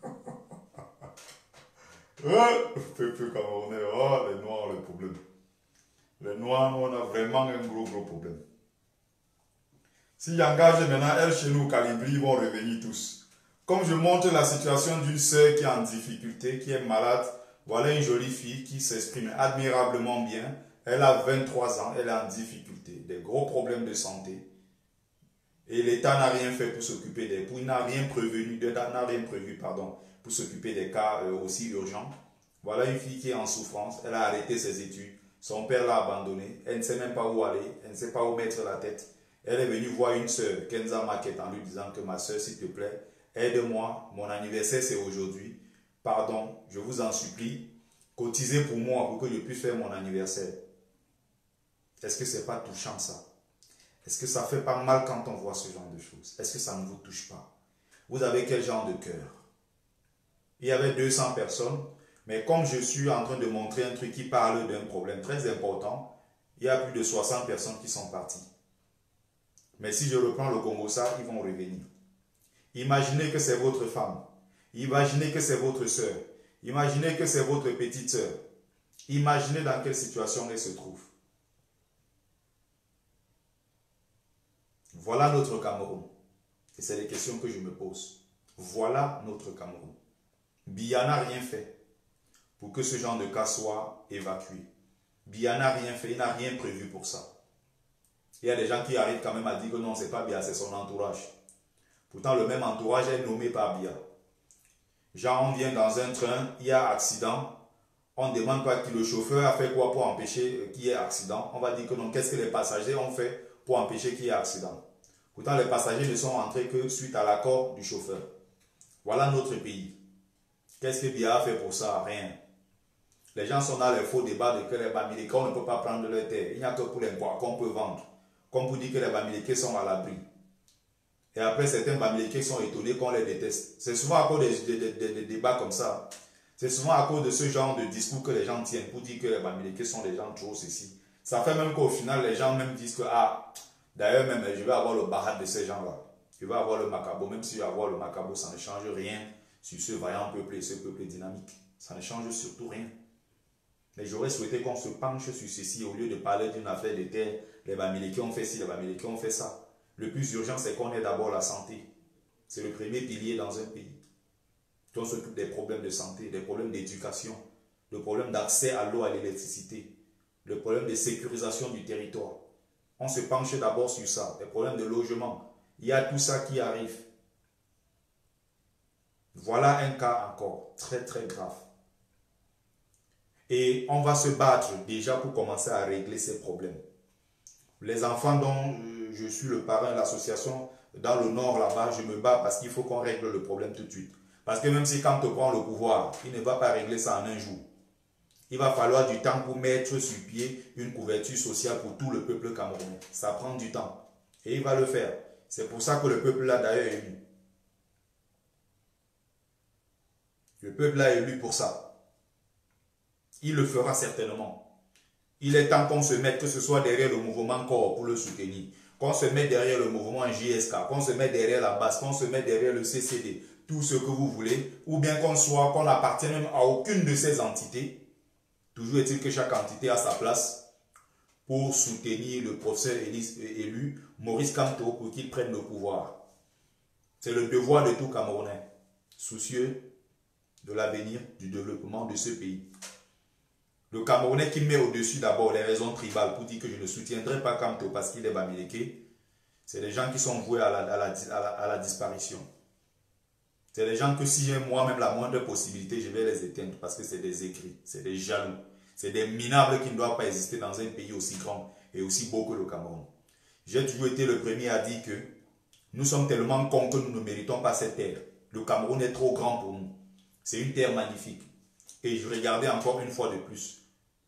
Peuple camerounais, oh, les Noirs, le problème. Les Noirs, on a vraiment un gros problème. Si j'engage maintenant elle chez nous, Calibri, ils vont revenir tous. Comme je montre la situation d'une sœur qui est en difficulté, qui est malade, voilà une jolie fille qui s'exprime admirablement bien. Elle a 23 ans, elle est en difficulté, des gros problèmes de santé. Et l'État n'a rien fait pour s'occuper d'elle, il n'a rien prévu, pour s'occuper des cas aussi urgents. Voilà une fille qui est en souffrance, elle a arrêté ses études, son père l'a abandonnée, elle ne sait même pas où aller, elle ne sait pas où mettre la tête. Elle est venue voir une sœur, Kenza Market, en lui disant que ma sœur, s'il te plaît, aide-moi, mon anniversaire c'est aujourd'hui, pardon, je vous en supplie, cotisez pour moi pour que je puisse faire mon anniversaire. Est-ce que c'est pas touchant ça? Est-ce que ça fait pas mal quand on voit ce genre de choses? Est-ce que ça ne vous touche pas? Vous avez quel genre de cœur? Il y avait 200 personnes, mais comme je suis en train de montrer un truc qui parle d'un problème très important, il y a plus de 60 personnes qui sont parties. Mais si je reprends le Congo, ça, ils vont revenir. Imaginez que c'est votre femme. Imaginez que c'est votre soeur. Imaginez que c'est votre petite soeur. Imaginez dans quelle situation elle se trouve. Voilà notre Cameroun. Et c'est les questions que je me pose. Voilà notre Cameroun. Biya n'a rien fait pour que ce genre de cas soit évacué. Biya n'a rien fait, il n'a rien prévu pour ça. Il y a des gens qui arrivent quand même à dire que non, c'est pas Biya, c'est son entourage. Pourtant, le même entourage est nommé par Biya. Genre, on vient dans un train, il y a accident, on ne demande pas que le chauffeur a fait quoi pour empêcher qu'il y ait accident. On va dire que non, qu'est-ce que les passagers ont fait pour empêcher qu'il y ait accident. Pourtant, les passagers ne sont entrés que suite à l'accord du chauffeur. Voilà notre pays. Qu'est-ce que Biya a fait pour ça? Rien. Les gens sont dans les faux débats de que les Bamileke, on ne peut pas prendre leur terre. Il n'y a que pour les bois qu'on peut vendre. Comme pour dire que les Bamileke sont à l'abri. Et après, certains Bamileke sont étonnés qu'on les déteste. C'est souvent à cause des débats comme ça. C'est souvent à cause de ce genre de discours que les gens tiennent pour dire que les Bamileke sont des gens trop ceci. Ça fait même qu'au final, les gens même disent que, ah, d'ailleurs même, je vais avoir le barat de ces gens-là. Je vais avoir le Macabo. Même si je vais avoir le Macabo, ça ne change rien sur ce vaillant peuple et ce peuple dynamique. Ça ne change surtout rien. Mais j'aurais souhaité qu'on se penche sur ceci au lieu de parler d'une affaire de terre. Les Bamileke ont fait ci, les Bamileke ont fait ça. Le plus urgent, c'est qu'on ait d'abord la santé. C'est le premier pilier dans un pays. On s'occupe des problèmes de santé, des problèmes d'éducation, le problème d'accès à l'eau, à l'électricité, le problème de sécurisation du territoire. On se penche d'abord sur ça, les problèmes de logement. Il y a tout ça qui arrive. Voilà un cas encore très très grave. Et on va se battre déjà pour commencer à régler ces problèmes. Les enfants dont je suis le parrain de l'association dans le nord là-bas, je me bats parce qu'il faut qu'on règle le problème tout de suite. Parce que même si quand on prend le pouvoir, il ne va pas régler ça en un jour. Il va falloir du temps pour mettre sur pied une couverture sociale pour tout le peuple camerounais. Ça prend du temps. Et il va le faire. C'est pour ça que le peuple l'a d'ailleurs élu. Le peuple l'a élu pour ça. Il le fera certainement. Il est temps qu'on se mette, que ce soit derrière le mouvement corps pour le soutenir, qu'on se mette derrière le mouvement JSK, qu'on se mette derrière la base, qu'on se mette derrière le CCD, tout ce que vous voulez, ou bien qu'on n'appartienne même à aucune de ces entités. Toujours est-il que chaque entité a sa place pour soutenir le professeur élu Maurice Kamto pour qu'il prenne le pouvoir. C'est le devoir de tout Camerounais, soucieux de l'avenir, du développement de ce pays. Le Camerounais qui met au-dessus d'abord les raisons tribales pour dire que je ne soutiendrai pas Kamto parce qu'il est Bamileke, c'est des gens qui sont voués à la disparition. C'est des gens que si j'ai moi-même la moindre possibilité, je vais les éteindre parce que c'est des aigris, c'est des jaloux, c'est des minables qui ne doivent pas exister dans un pays aussi grand et aussi beau que le Cameroun. J'ai toujours été le premier à dire que nous sommes tellement cons que nous ne méritons pas cette terre. Le Cameroun est trop grand pour nous. C'est une terre magnifique. Et je regardais encore une fois de plus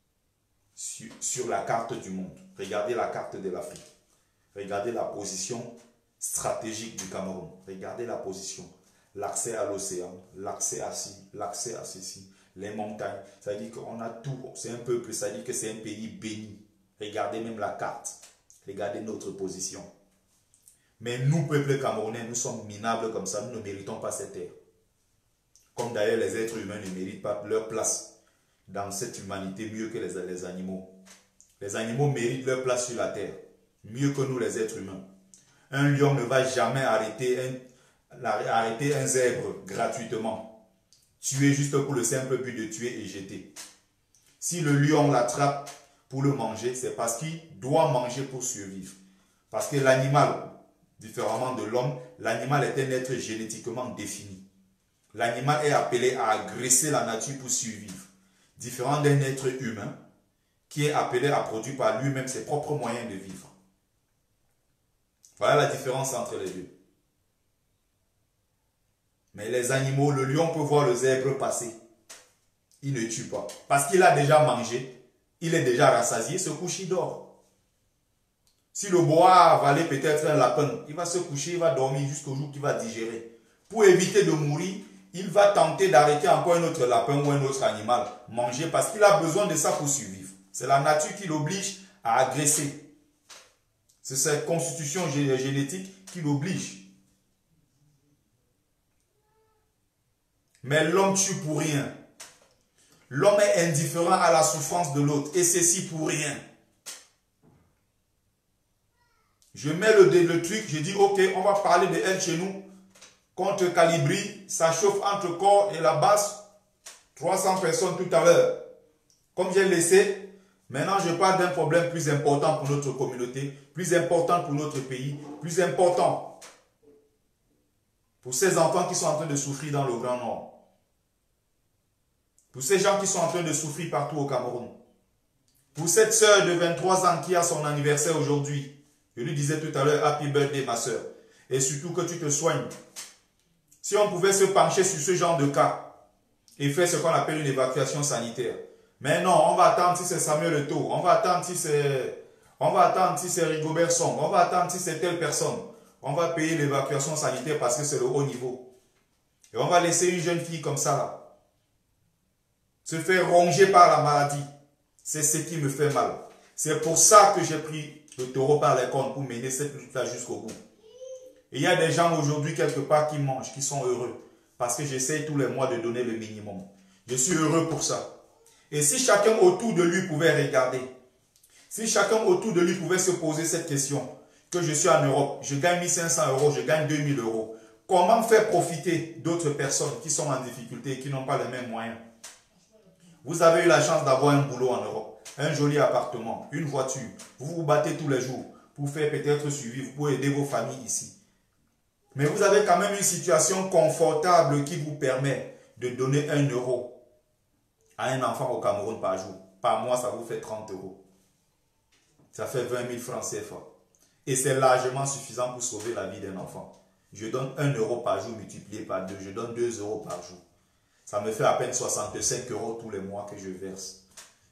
sur la carte du monde. Regardez la carte de l'Afrique. Regardez la position stratégique du Cameroun. Regardez la position. L'accès à l'océan, l'accès à ceci, les montagnes. Ça veut dire qu'on a tout. C'est un peuple, ça veut dire que c'est un pays béni. Regardez même la carte. Regardez notre position. Mais nous, peuple camerounais, nous sommes minables comme ça. Nous ne méritons pas cette terre. Comme d'ailleurs les êtres humains ne méritent pas leur place dans cette humanité mieux que les animaux. Les animaux méritent leur place sur la terre, mieux que nous les êtres humains. Un lion ne va jamais arrêter un zèbre gratuitement. Tuer juste pour le simple but de tuer et jeter. Si le lion l'attrape pour le manger, c'est parce qu'il doit manger pour survivre. Parce que l'animal, différemment de l'homme, l'animal est un être génétiquement défini. L'animal est appelé à agresser la nature pour survivre. Différent d'un être humain qui est appelé à produire par lui-même ses propres moyens de vivre. Voilà la différence entre les deux. Mais les animaux, le lion peut voir le zèbre passer. Il ne tue pas. Parce qu'il a déjà mangé, il est déjà rassasié, se couche, il dort. Si le boa a avalé peut-être un lapin, il va se coucher, il va dormir jusqu'au jour qu'il va digérer. Pour éviter de mourir, il va tenter d'arrêter encore un autre lapin ou un autre animal, manger, parce qu'il a besoin de ça pour survivre. C'est la nature qui l'oblige à agresser. C'est cette constitution génétique qui l'oblige. Mais l'homme tue pour rien. L'homme est indifférent à la souffrance de l'autre, et ceci pour rien. Je mets le truc, je dis ok, on va parler de elle chez nous. Contre Calibri, ça chauffe entre corps et la base. 300 personnes tout à l'heure. Comme j'ai laissé, maintenant je parle d'un problème plus important pour notre communauté, plus important pour notre pays, plus important pour ces enfants qui sont en train de souffrir dans le Grand Nord. Pour ces gens qui sont en train de souffrir partout au Cameroun. Pour cette sœur de 23 ans qui a son anniversaire aujourd'hui. Je lui disais tout à l'heure, happy birthday ma sœur. Et surtout que tu te soignes. Si on pouvait se pencher sur ce genre de cas et faire ce qu'on appelle une évacuation sanitaire. Mais non, on va attendre si c'est Samuel Eto'o, on va attendre si c'est Rigobert Song, on va attendre si c'est telle personne. On va payer l'évacuation sanitaire parce que c'est le haut niveau. Et on va laisser une jeune fille comme ça là se faire ronger par la maladie. C'est ce qui me fait mal. C'est pour ça que j'ai pris le taureau par les cornes pour mener cette lutte-là jusqu'au bout. Et il y a des gens aujourd'hui quelque part qui mangent, qui sont heureux. Parce que j'essaie tous les mois de donner le minimum. Je suis heureux pour ça. Et si chacun autour de lui pouvait regarder, si chacun autour de lui pouvait se poser cette question, que je suis en Europe, je gagne 1500 €, je gagne 2000 €. Comment faire profiter d'autres personnes qui sont en difficulté et qui n'ont pas les mêmes moyens? Vous avez eu la chance d'avoir un boulot en Europe, un joli appartement, une voiture, vous vous battez tous les jours. pour faire peut-être suivi, pour aider vos familles ici. Mais vous avez quand même une situation confortable qui vous permet de donner 1 euro à un enfant au Cameroun par jour. Par mois, ça vous fait 30 euros. Ça fait 20 000 francs CFA. Et c'est largement suffisant pour sauver la vie d'un enfant. Je donne 1 euro par jour multiplié par 2. Je donne 2 euros par jour. Ça me fait à peine 65 euros tous les mois que je verse.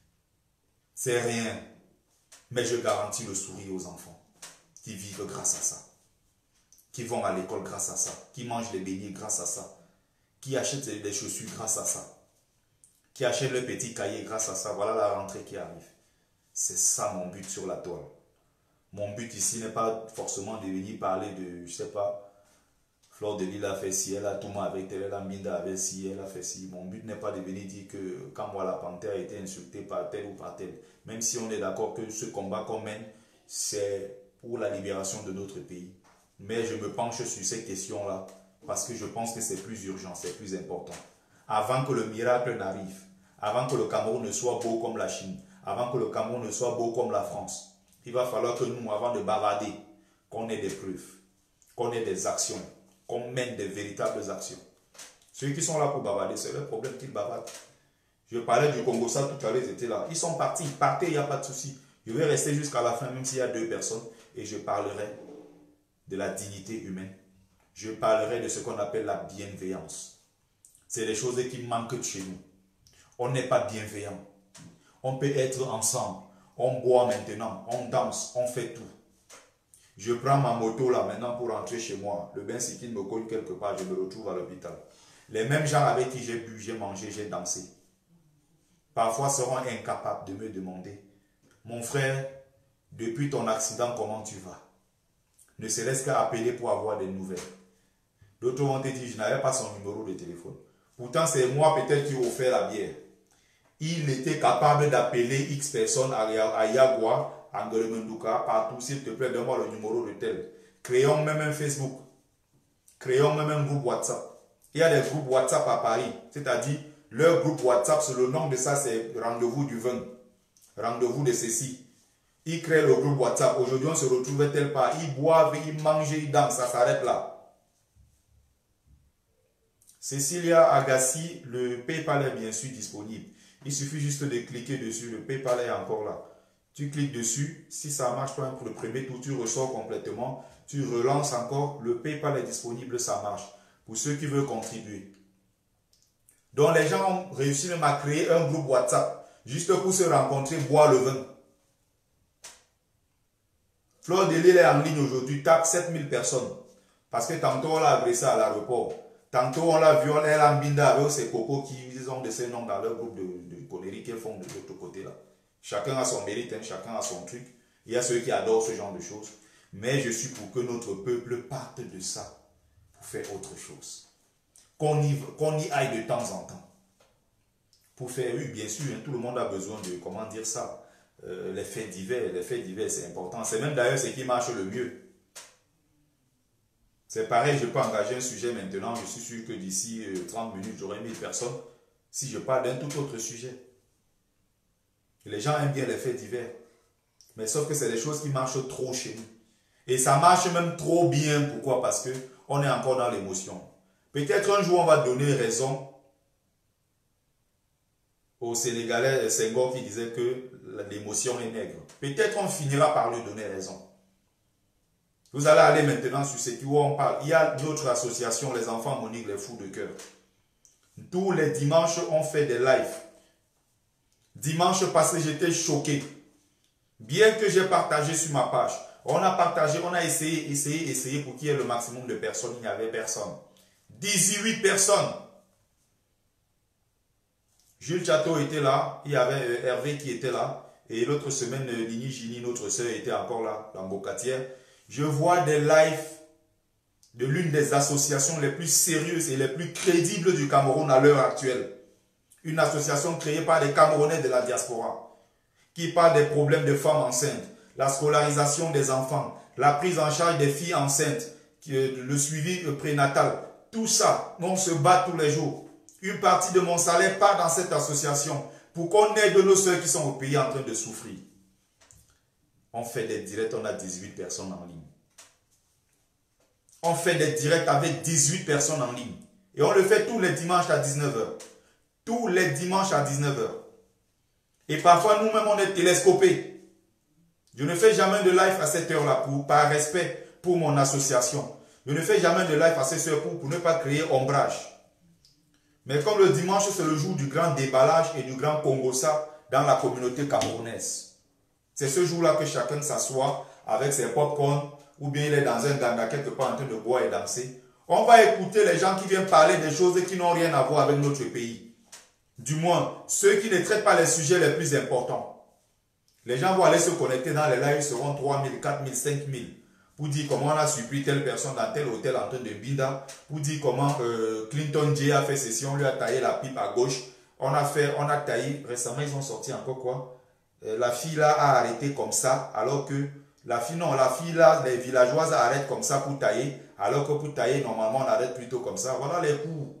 C'est rien. Mais je garantis le sourire aux enfants qui vivent grâce à ça. Qui vont à l'école grâce à ça. Qui mangent les beignets grâce à ça. Qui achètent des chaussures grâce à ça. Qui achètent le petit cahier grâce à ça. Voilà la rentrée qui arrive. C'est ça mon but sur la toile. Mon but ici n'est pas forcément de venir parler de, je sais pas, Fleur de Lille a fait ci, elle a Touma avec elle, elle a Minda avec ci, elle a fait ci. Mon but n'est pas de venir dire que quand moi la panthère a été insultée par tel ou par tel. Même si on est d'accord que ce combat qu'on mène, c'est pour la libération de notre pays. Mais je me penche sur ces questions-là parce que je pense que c'est plus urgent, c'est plus important. Avant que le miracle n'arrive, avant que le Cameroun ne soit beau comme la Chine, avant que le Cameroun ne soit beau comme la France, il va falloir que nous, avant de bavarder, qu'on ait des preuves, qu'on ait des actions, qu'on mène des véritables actions. Ceux qui sont là pour bavarder, c'est leur problème qu'ils bavardent. Je parlais du Congo, ça tout à l'heure, ils étaient là. Ils sont partis, ils partaient, il n'y a pas de souci. Je vais rester jusqu'à la fin, même s'il y a 2 personnes, et je parlerai de la dignité humaine. Je parlerai de ce qu'on appelle la bienveillance. C'est des choses qui manquent chez nous. On n'est pas bienveillant. On peut être ensemble. On boit maintenant, on danse, on fait tout. Je prends ma moto là maintenant pour rentrer chez moi. Le bain si qu'il me colle quelque part, je me retrouve à l'hôpital. Les mêmes gens avec qui j'ai bu, j'ai mangé, j'ai dansé. Parfois seront incapables de me demander, mon frère, depuis ton accident, comment tu vas? Ne serait-ce qu'à appeler pour avoir des nouvelles. D'autres ont dit, je n'avais pas son numéro de téléphone. Pourtant, c'est moi peut-être qui ai offert la bière. Il était capable d'appeler X personnes à Yagua, à Ngelemenduka, partout, s'il te plaît, donne-moi le numéro de tel. Créons même un Facebook. Créons même un groupe WhatsApp. Il y a des groupes WhatsApp à Paris. C'est-à-dire, leur groupe WhatsApp, le nom de ça, c'est rendez-vous du vin. Rendez-vous de ceci. Ils créent le groupe WhatsApp. Aujourd'hui, on se retrouve tel part. Ils boivent, ils mangent, ils dansent. Ça s'arrête là. Cécilia Agassi, le PayPal est bien sûr disponible. Il suffit juste de cliquer dessus. Le PayPal est encore là. Tu cliques dessus. Si ça marche pas pour le premier tour, tu ressors complètement. Tu relances encore. Le PayPal est disponible, ça marche. Pour ceux qui veulent contribuer. Donc les gens ont réussi même à créer un groupe WhatsApp. Juste pour se rencontrer, boire le vin. Fleur de Lille est en ligne aujourd'hui. Tape 7000 personnes. Parce que tantôt on l'a agressé à l'aéroport. Tantôt on l'a violé, elle a Mbinda avec ses cocos qui ont de ces noms dans leur groupe de conneries qu'elles font de l'autre côté là. Chacun a son mérite, hein, chacun a son truc. Il y a ceux qui adorent ce genre de choses. Mais je suis pour que notre peuple parte de ça pour faire autre chose. Qu'on y aille de temps en temps. Pour faire, oui, bien sûr, hein, tout le monde a besoin de, comment dire ça, les faits divers. Les faits divers, c'est important. C'est même d'ailleurs ce qui marche le mieux. C'est pareil, je peux engager un sujet maintenant. Je suis sûr que d'ici 30 minutes, j'aurai 1000 personnes. Si je parle d'un tout autre sujet. Les gens aiment bien les faits divers. Mais sauf que c'est des choses qui marchent trop chez nous. Et ça marche même trop bien. Pourquoi? Parce qu'on est encore dans l'émotion. Peut-être un jour, on va donner raison au Sénégalais Senghor qui disait que l'émotion est nègre. Peut-être on finira par lui donner raison. Vous allez aller maintenant sur ce qui où on parle. Il y a d'autres associations, les enfants Monique, les fous de cœur. Tous les dimanches, on fait des lives. Dimanche passé, j'étais choqué. Bien que j'ai partagé sur ma page. On a partagé, on a essayé pour qu'il y ait le maximum de personnes. Il n'y avait personne. 18 personnes. Jules Chateau était là. Il y avait Hervé qui était là. Et l'autre semaine, Lini Gini, notre soeur, était encore là, dans Bocatière. Je vois des lives de l'une des associations les plus sérieuses et les plus crédibles du Cameroun à l'heure actuelle. Une association créée par des Camerounais de la diaspora qui parle des problèmes de femmes enceintes, la scolarisation des enfants, la prise en charge des filles enceintes, le suivi prénatal. Tout ça, on se bat tous les jours. Une partie de mon salaire part dans cette association pour qu'on aide nos soeurs qui sont au pays en train de souffrir. On fait des directs, on a 18 personnes en ligne. On fait des directs avec 18 personnes en ligne. Et on le fait tous les dimanches à 19 h. Tous les dimanches à 19 h. Et parfois, nous-mêmes, on est télescopés. Je ne fais jamais de live à cette heure-là par respect pour mon association. Je ne fais jamais de live à cette heure pour ne pas créer ombrage. Mais comme le dimanche, c'est le jour du grand déballage et du grand Congossa dans la communauté camerounaise. C'est ce jour-là que chacun s'assoit avec ses pop-corn ou bien il est dans un ganga quelque part en train de boire et danser. On va écouter les gens qui viennent parler des choses qui n'ont rien à voir avec notre pays. Du moins, ceux qui ne traitent pas les sujets les plus importants. Les gens vont aller se connecter dans les lives, ils seront 3 000, 4 000, 5 000. Pour dire comment on a surpris telle personne dans tel hôtel en train de binda. Pour dire comment Clinton J a fait ceci, on lui a taillé la pipe à gauche. On a taillé, récemment ils ont sorti encore quoi. La fille là a arrêté comme ça, alors que la fille là, les villageoises arrêtent comme ça pour tailler, alors que pour tailler, normalement on arrête plutôt comme ça. Voilà les coups.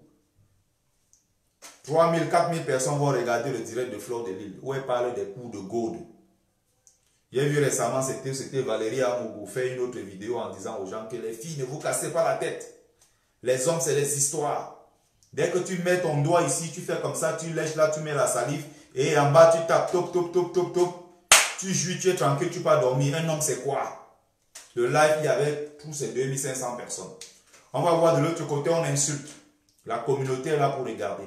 3 000, 4 000 personnes vont regarder le direct de Fleur de Lille, où elle parle des coups de gourde. J'ai vu récemment, c'était Valérie Amougou faire une autre vidéo en disant aux gens que les filles, ne vous cassez pas la tête. Les hommes, c'est des histoires. Dès que tu mets ton doigt ici, tu fais comme ça, tu lèches là, tu mets la salive, et en bas, tu tapes, top, top, top, top, top. Tu jouis, tu es tranquille, tu peux dormir. Un homme, c'est quoi? Le live, il y avait tous ces 2500 personnes. On va voir de l'autre côté, on insulte. La communauté est là pour regarder.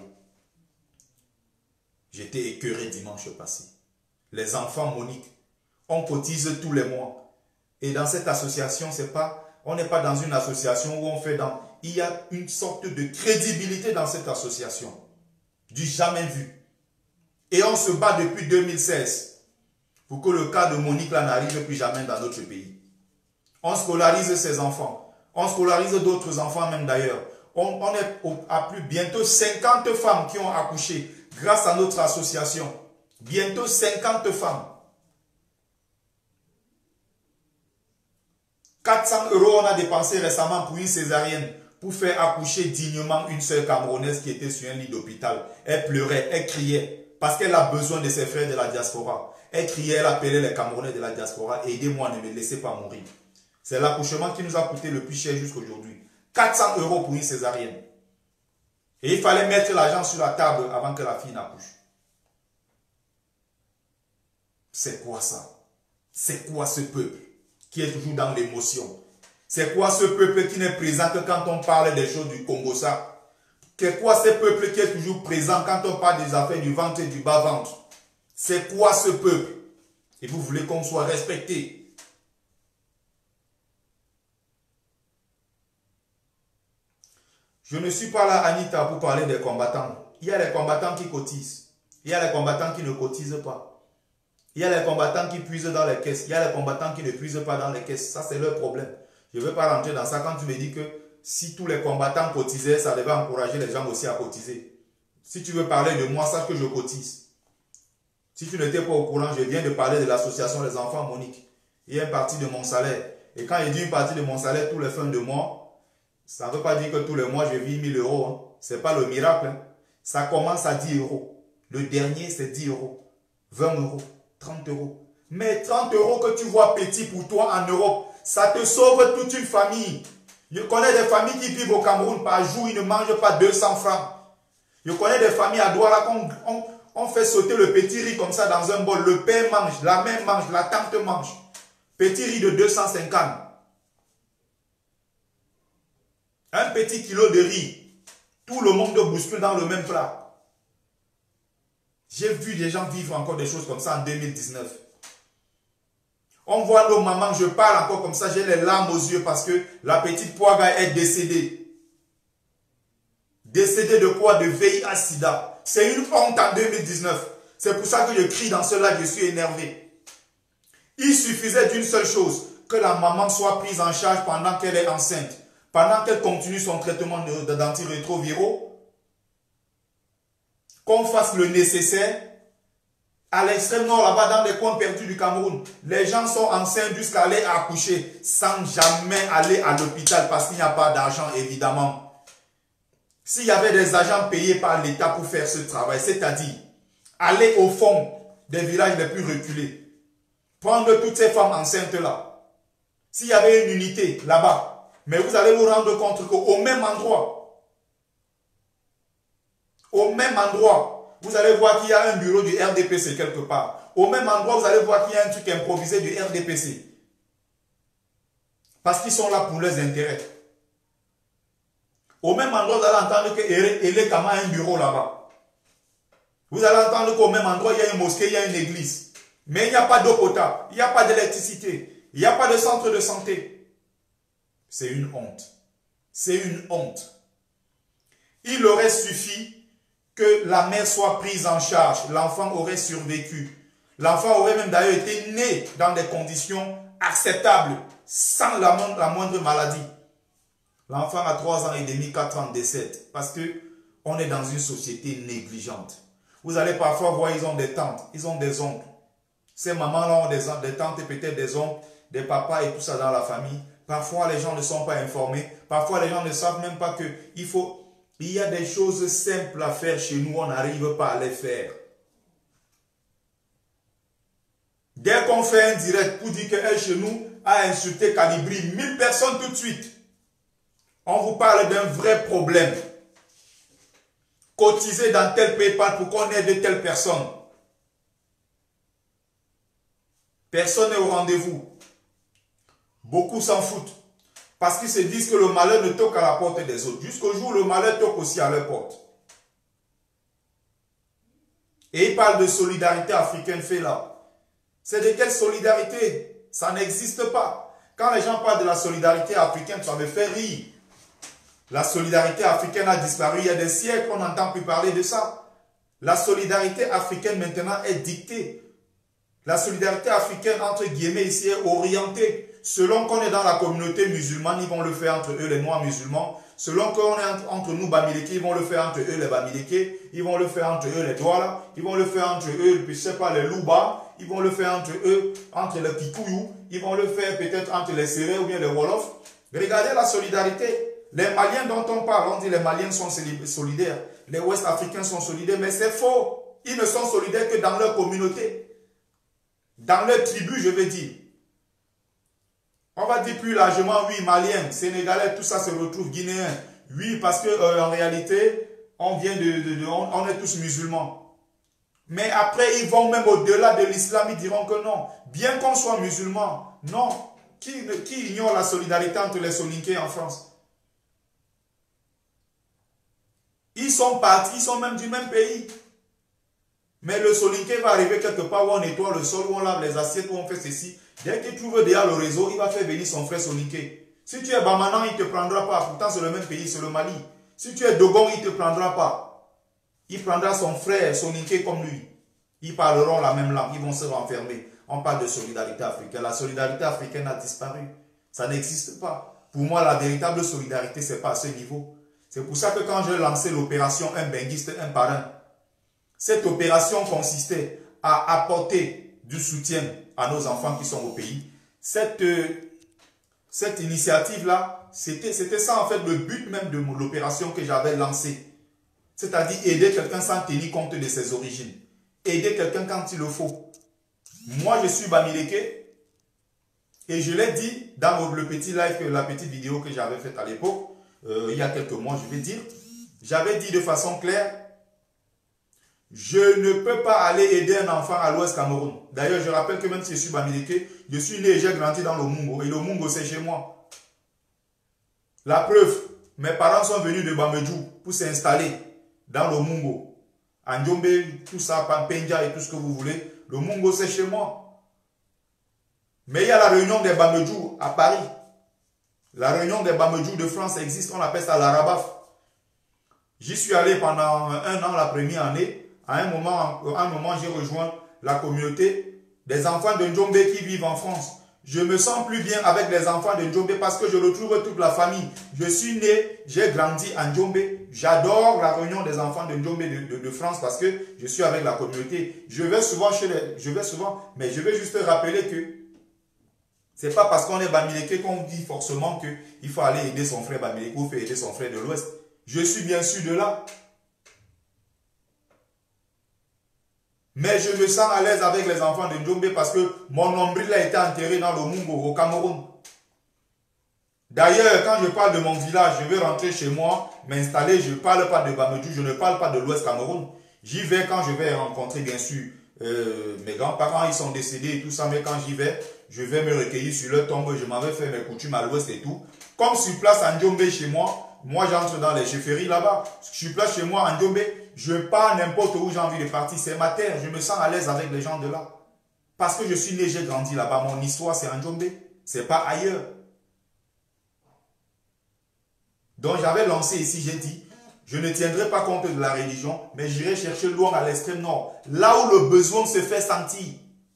J'étais écœuré dimanche passé. Les enfants Monique, on cotise tous les mois. Et dans cette association, on n'est pas dans une association où on fait dans... Il y a une sorte de crédibilité dans cette association. Du jamais vu. Et on se bat depuis 2016 pour que le cas de Monique là n'arrive plus jamais dans notre pays. On scolarise ses enfants. On scolarise d'autres enfants même d'ailleurs. On est à plus bientôt 50 femmes qui ont accouché grâce à notre association. Bientôt 50 femmes. 400 € on a dépensé récemment pour une césarienne pour faire accoucher dignement une sœur camerounaise qui était sur un lit d'hôpital. Elle pleurait, elle criait parce qu'elle a besoin de ses frères de la diaspora. Elle criait, elle appelait les Camerounais de la diaspora. Aidez-moi, ne me laissez pas mourir. C'est l'accouchement qui nous a coûté le plus cher jusqu'aujourd'hui. 400 € pour une césarienne. Et il fallait mettre l'argent sur la table avant que la fille n'accouche. C'est quoi ça? C'est quoi ce peuple qui est toujours dans l'émotion? C'est quoi ce peuple qui n'est présent que quand on parle des choses du Congo ça? C'est quoi ce peuple qui est toujours présent quand on parle des affaires du ventre et du bas-ventre? C'est quoi ce peuple? Et vous voulez qu'on soit respecté? Je ne suis pas là, Anita, pour parler des combattants. Il y a les combattants qui cotisent. Il y a les combattants qui ne cotisent pas. Il y a les combattants qui puisent dans les caisses. Il y a les combattants qui ne puisent pas dans les caisses. Ça, c'est leur problème. Je ne veux pas rentrer dans ça quand tu me dis que si tous les combattants cotisaient, ça devait encourager les gens aussi à cotiser. Si tu veux parler de moi, sache que je cotise. Si tu n'étais pas au courant, je viens de parler de l'association des enfants Monique. Il y a une partie de mon salaire. Et quand il dit une partie de mon salaire tous les fins de mois, ça ne veut pas dire que tous les mois je vis 1000 €. Hein. Ce n'est pas le miracle. Hein. Ça commence à 10 €. Le dernier, c'est 10 €. 20 €. 30 €. Mais 30 € que tu vois petit pour toi en Europe, ça te sauve toute une famille. Je connais des familles qui vivent au Cameroun par jour, ils ne mangent pas 200 francs. Je connais des familles à Douala on fait sauter le petit riz comme ça dans un bol. Le père mange, la mère mange, la tante mange. Petit riz de 250. Un petit kilo de riz. Tout le monde bouscule dans le même plat. J'ai vu des gens vivre encore des choses comme ça en 2019. On voit nos mamans, je parle encore comme ça, j'ai les larmes aux yeux parce que la petite Poaga est décédée. Décédée de quoi? De VIH-Sida. C'est une honte en 2019. C'est pour ça que je crie dans cela, je suis énervé. Il suffisait d'une seule chose, que la maman soit prise en charge pendant qu'elle est enceinte, pendant qu'elle continue son traitement d'antirétroviraux, qu'on fasse le nécessaire. À l'extrême nord, là-bas, dans les coins perdus du Cameroun, les gens sont enceintes jusqu'à aller accoucher sans jamais aller à l'hôpital parce qu'il n'y a pas d'argent, évidemment. S'il y avait des agents payés par l'État pour faire ce travail, c'est-à-dire aller au fond des villages les plus reculés, prendre toutes ces femmes enceintes-là. S'il y avait une unité là-bas, mais vous allez vous rendre compte qu'au même endroit, vous allez voir qu'il y a un bureau du RDPC quelque part. Au même endroit, vous allez voir qu'il y a un truc improvisé du RDPC. Parce qu'ils sont là pour leurs intérêts. Au même endroit, vous allez entendre que Elekama a un bureau là-bas. Vous allez entendre qu'au même endroit, il y a une mosquée, il y a une église. Mais il n'y a pas d'eau potable, il n'y a pas d'électricité, il n'y a pas de centre de santé. C'est une honte. C'est une honte. Il aurait suffi que la mère soit prise en charge. L'enfant aurait survécu. L'enfant aurait même d'ailleurs été né dans des conditions acceptables, sans la moindre maladie. L'enfant a 3 ans et demi, 4 ans décède, parce qu'on est dans une société négligente. Vous allez parfois voir, ils ont des tantes, ils ont des oncles. Ces mamans-là ont des tantes et peut-être des oncles, des papas et tout ça dans la famille. Parfois, les gens ne sont pas informés. Parfois, les gens ne savent même pas qu'il y a des choses simples à faire chez nous, on n'arrive pas à les faire. Dès qu'on fait un direct pour dire qu'un chez nous a insulté Calibri 1000 personnes tout de suite, on vous parle d'un vrai problème. Cotiser dans tel PayPal pour qu'on aide telle personne. Personne n'est au rendez-vous. Beaucoup s'en foutent. Parce qu'ils se disent que le malheur ne toque à la porte des autres. Jusqu'au jour où le malheur toque aussi à leur porte. Et ils parlent de solidarité africaine fait là. C'est de quelle solidarité? Ça n'existe pas. Quand les gens parlent de la solidarité africaine, ça me fait rire. La solidarité africaine a disparu. Il y a des siècles qu'on n'entend plus parler de ça. La solidarité africaine maintenant est dictée. La solidarité africaine, entre guillemets, ici est orientée. Selon qu'on est dans la communauté musulmane, ils vont le faire entre eux, les noirs musulmans. Selon qu'on est entre nous, Bamileke, ils vont le faire entre eux, les Bamileke. Ils vont le faire entre eux, les Douala. Ils vont le faire entre eux, je sais pas, les Louba. Ils vont le faire entre eux, entre les Kikuyu. Ils vont le faire peut-être entre les Séré ou bien les Wolof. Regardez la solidarité. Les Maliens dont on parle, on dit les Maliens sont solidaires. Les Ouest-Africains sont solidaires, mais c'est faux. Ils ne sont solidaires que dans leur communauté. Dans leur tribu, je veux dire. On va dire plus largement, oui, Maliens, Sénégalais, tout ça se retrouve, Guinéens. Oui, parce que en réalité, on vient on est tous musulmans. Mais après, ils vont même au-delà de l'islam, ils diront que non. Bien qu'on soit musulmans, non. Qui ignore la solidarité entre les Soninké en France? Ils sont partis, ils sont même du même pays. Mais le Soninké va arriver quelque part où on nettoie le sol, où on lave les assiettes, où on fait ceci. Dès qu'il trouve déjà le réseau, il va faire venir son frère Soninké. Si tu es Bamanan, il ne te prendra pas. Pourtant, c'est le même pays, c'est le Mali. Si tu es Dogon, il ne te prendra pas. Il prendra son frère Soninké comme lui. Ils parleront la même langue, ils vont se renfermer. On parle de solidarité africaine. La solidarité africaine a disparu. Ça n'existe pas. Pour moi, la véritable solidarité, ce n'est pas à ce niveau. C'est pour ça que quand j'ai lancé l'opération Un benguiste, un parrain, cette opération consistait à apporter du soutien à nos enfants qui sont au pays. Cette initiative-là, c'était ça en fait le but même de l'opération que j'avais lancée. C'est-à-dire aider quelqu'un sans tenir compte de ses origines. Aider quelqu'un quand il le faut. Moi, je suis Bamileke et je l'ai dit dans le petit live, la petite vidéo que j'avais faite à l'époque, il y a quelques mois, je vais dire. J'avais dit de façon claire, je ne peux pas aller aider un enfant à l'Ouest Cameroun. D'ailleurs, je rappelle que même si je suis Bamileke, je suis né et j'ai grandi dans le Mungo. Et le Mungo, c'est chez moi. La preuve, mes parents sont venus de Bamedjou pour s'installer dans le Mungo. Andjombe, tout ça, Pampenja et tout ce que vous voulez. Le Mungo, c'est chez moi. Mais il y a la réunion des Bamedjou à Paris. La réunion des Bamedjou de France existe, on appelle ça la Rabaf. J'y suis allé pendant 1 an, la première année. À un moment, j'ai rejoint la communauté des enfants de Ndjombe qui vivent en France. Je me sens plus bien avec les enfants de Ndjombe parce que je retrouve toute la famille. Je suis né, j'ai grandi à Ndjombe. J'adore la réunion des enfants de Ndjombe de France parce que je suis avec la communauté. Je vais souvent, mais je vais juste rappeler que c'est pas parce qu'on est Bamileke qu'on dit forcément qu'il faut aller aider son frère Bamileke ou faire aider son frère de l'Ouest. Je suis bien sûr de là. Mais je me sens à l'aise avec les enfants de Njombe parce que mon nombril a été enterré dans le Mungo, au Cameroun. D'ailleurs, quand je parle de mon village, je vais rentrer chez moi, m'installer, je ne parle pas de Bamedou, je ne parle pas de l'Ouest Cameroun. J'y vais quand je vais rencontrer, bien sûr, mes grands-parents, ils sont décédés et tout ça, mais quand j'y vais, je vais me recueillir sur leur tombe, je m'en vais faire mes coutumes à l'Ouest et tout. Comme sur place à Njombe chez moi, moi j'entre dans les chefferies là-bas, je suis place chez moi à Njombe, je pars n'importe où j'ai envie de partir, c'est ma terre, je me sens à l'aise avec les gens de là. Parce que je suis né, j'ai grandi là-bas, mon histoire c'est à Njombe, c'est pas ailleurs. Donc j'avais lancé ici, j'ai dit, je ne tiendrai pas compte de la religion, mais j'irai chercher loin à l'extrême nord, là où le besoin se fait sentir.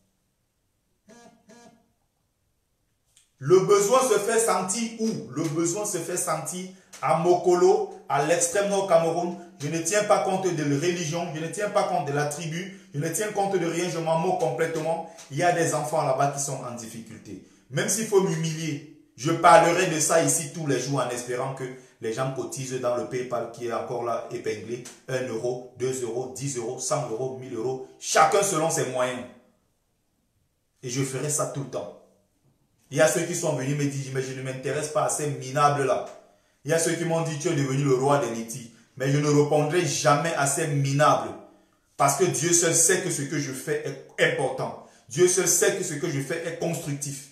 Le besoin se fait sentir où? Le besoin se fait sentir à Mokolo, à l'extrême nord Cameroun. Je ne tiens pas compte de la religion, je ne tiens pas compte de la tribu, je ne tiens compte de rien, je m'en moque complètement. Il y a des enfants là-bas qui sont en difficulté. Même s'il faut m'humilier, je parlerai de ça ici tous les jours en espérant que les gens cotisent dans le PayPal qui est encore là épinglé. 1 euro, 2 euros, 10 euros, 100 euros, 1000 euros. Chacun selon ses moyens. Et je ferai ça tout le temps. Il y a ceux qui sont venus me dire, mais je ne m'intéresse pas à ces minables là. Il y a ceux qui m'ont dit, tu es devenu le roi des Niti. Mais je ne répondrai jamais à ces minables. Parce que Dieu seul sait que ce que je fais est important. Dieu seul sait que ce que je fais est constructif.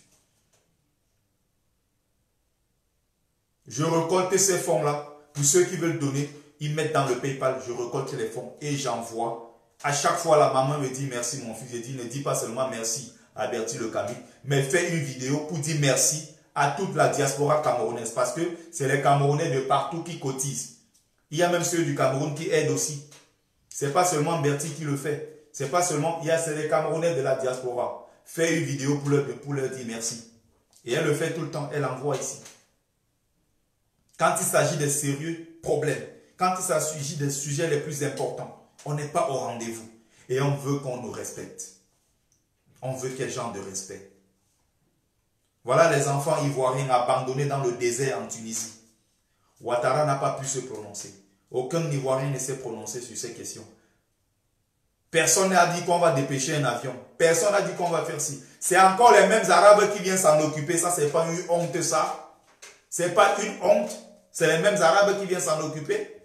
Je récolte ces fonds-là. Pour ceux qui veulent donner, ils mettent dans le PayPal, je récolte les fonds et j'envoie. À chaque fois, la maman me dit merci mon fils. Je dis, ne dis pas seulement merci à Bertie Le Camus, mais fais une vidéo pour dire merci à toute la diaspora camerounaise. Parce que c'est les Camerounais de partout qui cotisent. Il y a même ceux du Cameroun qui aident aussi. Ce n'est pas seulement Bertie qui le fait. C'est pas seulement, c'est les Camerounais de la diaspora. Fais une vidéo pour leur dire merci. Et elle le fait tout le temps, elle envoie ici. Quand il s'agit de sérieux problèmes, quand il s'agit des sujets les plus importants, on n'est pas au rendez-vous. Et on veut qu'on nous respecte. On veut quel genre de respect? Voilà les enfants ivoiriens abandonnés dans le désert en Tunisie. Ouattara n'a pas pu se prononcer. Aucun Ivoirien ne s'est prononcé sur ces questions. Personne n'a dit qu'on va dépêcher un avion. Personne n'a dit qu'on va faire ci. C'est encore les mêmes Arabes qui viennent s'en occuper. Ça, c'est pas une honte, ça. C'est pas une honte. C'est les mêmes Arabes qui viennent s'en occuper.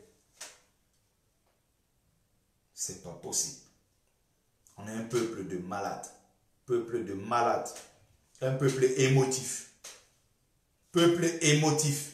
C'est pas possible. On est un peuple de malades. Peuple de malades. Un peuple émotif. Peuple émotif.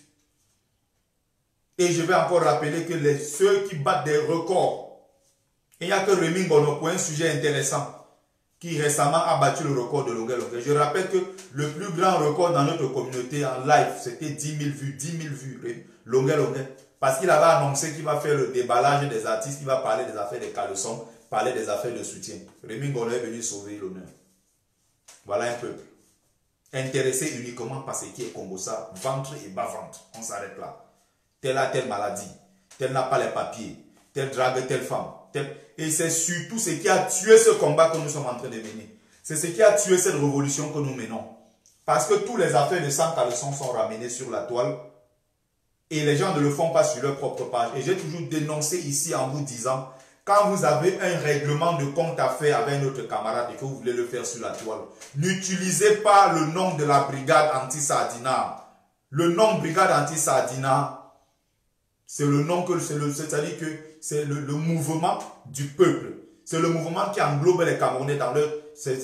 Et je vais encore rappeler que ceux qui battent des records, il n'y a que Rémi Ngono pour un sujet intéressant qui récemment a battu le record de longueur. Je rappelle que le plus grand record dans notre communauté en live, c'était 10 000 vues. 10 000 vues, longueur. Parce qu'il avait annoncé qu'il va faire le déballage des artistes, il va parler des affaires des caleçons, parler des affaires de soutien. Rémi Ngono est venu sauver l'honneur. Voilà un peuple. Intéressé uniquement par ce qui est Congossa, ventre et bas-ventre. On s'arrête là. Telle a telle maladie, telle n'a pas les papiers, telle drague telle femme. Et c'est surtout ce qui a tué ce combat que nous sommes en train de mener. C'est ce qui a tué cette révolution que nous menons. Parce que tous les affaires de sang caleçon sont ramenées sur la toile et les gens ne le font pas sur leur propre page. Et j'ai toujours dénoncé ici en vous disant, quand vous avez un règlement de compte à faire avec notre camarade et que vous voulez le faire sur la toile, n'utilisez pas le nom de la brigade anti-Sardina. Le nom brigade anti-Sardina, c'est le nom que c'est-à-dire que c'est le mouvement du peuple. C'est le mouvement qui englobe les Camerounais dans leur...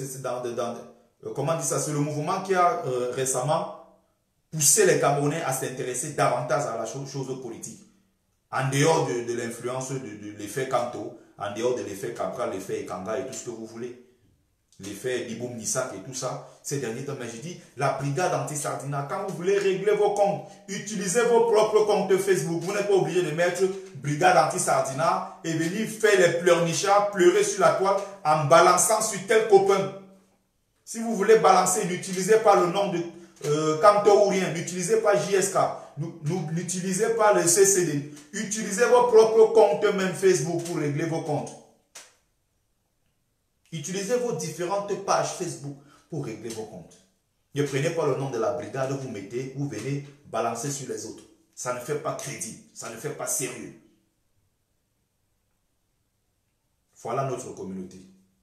comment dire ça? C'est le mouvement qui a récemment poussé les Camerounais à s'intéresser davantage à la chose politique. En dehors de l'influence de l'effet Kanto, en dehors de l'effet Cabral, l'effet Ekanga et tout ce que vous voulez. L'effet Diboum Nissak et tout ça, ces derniers temps, mais je dis, la brigade anti-Sardina, quand vous voulez régler vos comptes, utilisez vos propres comptes Facebook. Vous n'êtes pas obligé de mettre brigade anti-Sardina et venir faire les pleurnichards, pleurer sur la toile en balançant sur tel copain. Si vous voulez balancer, n'utilisez pas le nom de Kanto ou rien, n'utilisez pas JSK, n'utilisez pas le CCD. Utilisez vos propres comptes, même Facebook, pour régler vos comptes. Utilisez vos différentes pages Facebook pour régler vos comptes. Ne prenez pas le nom de la brigade, vous mettez, vous venez balancer sur les autres. Ça ne fait pas crédible, ça ne fait pas sérieux. Voilà notre communauté.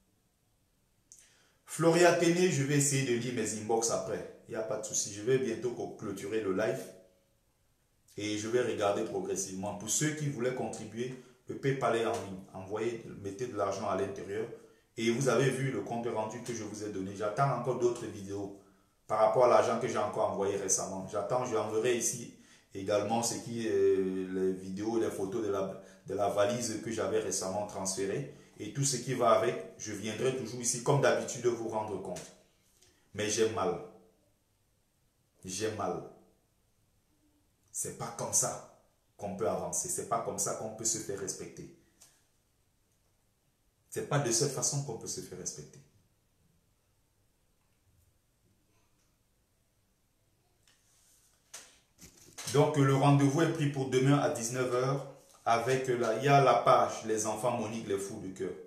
Floria Téné, je vais essayer de lire mes inbox après. Il n'y a pas de souci. Je vais bientôt clôturer le live. Et je vais regarder progressivement. Pour ceux qui voulaient contribuer, le PayPal est en ligne. Envoyez, mettez de l'argent à l'intérieur. Et vous avez vu le compte rendu que je vous ai donné. J'attends encore d'autres vidéos par rapport à l'argent que j'ai encore envoyé récemment. J'attends, je enverrai ici également ce qui est les vidéos et les photos de la valise que j'avais récemment transférée. Et tout ce qui va avec, je viendrai toujours ici, comme d'habitude, vous rendre compte. Mais j'ai mal. J'ai mal. C'est pas comme ça qu'on peut avancer. C'est pas comme ça qu'on peut se faire respecter. C'est pas de cette façon qu'on peut se faire respecter. Donc le rendez-vous est pris pour demain à 19 h avec il y a la page Les enfants Monique, les fous du cœur.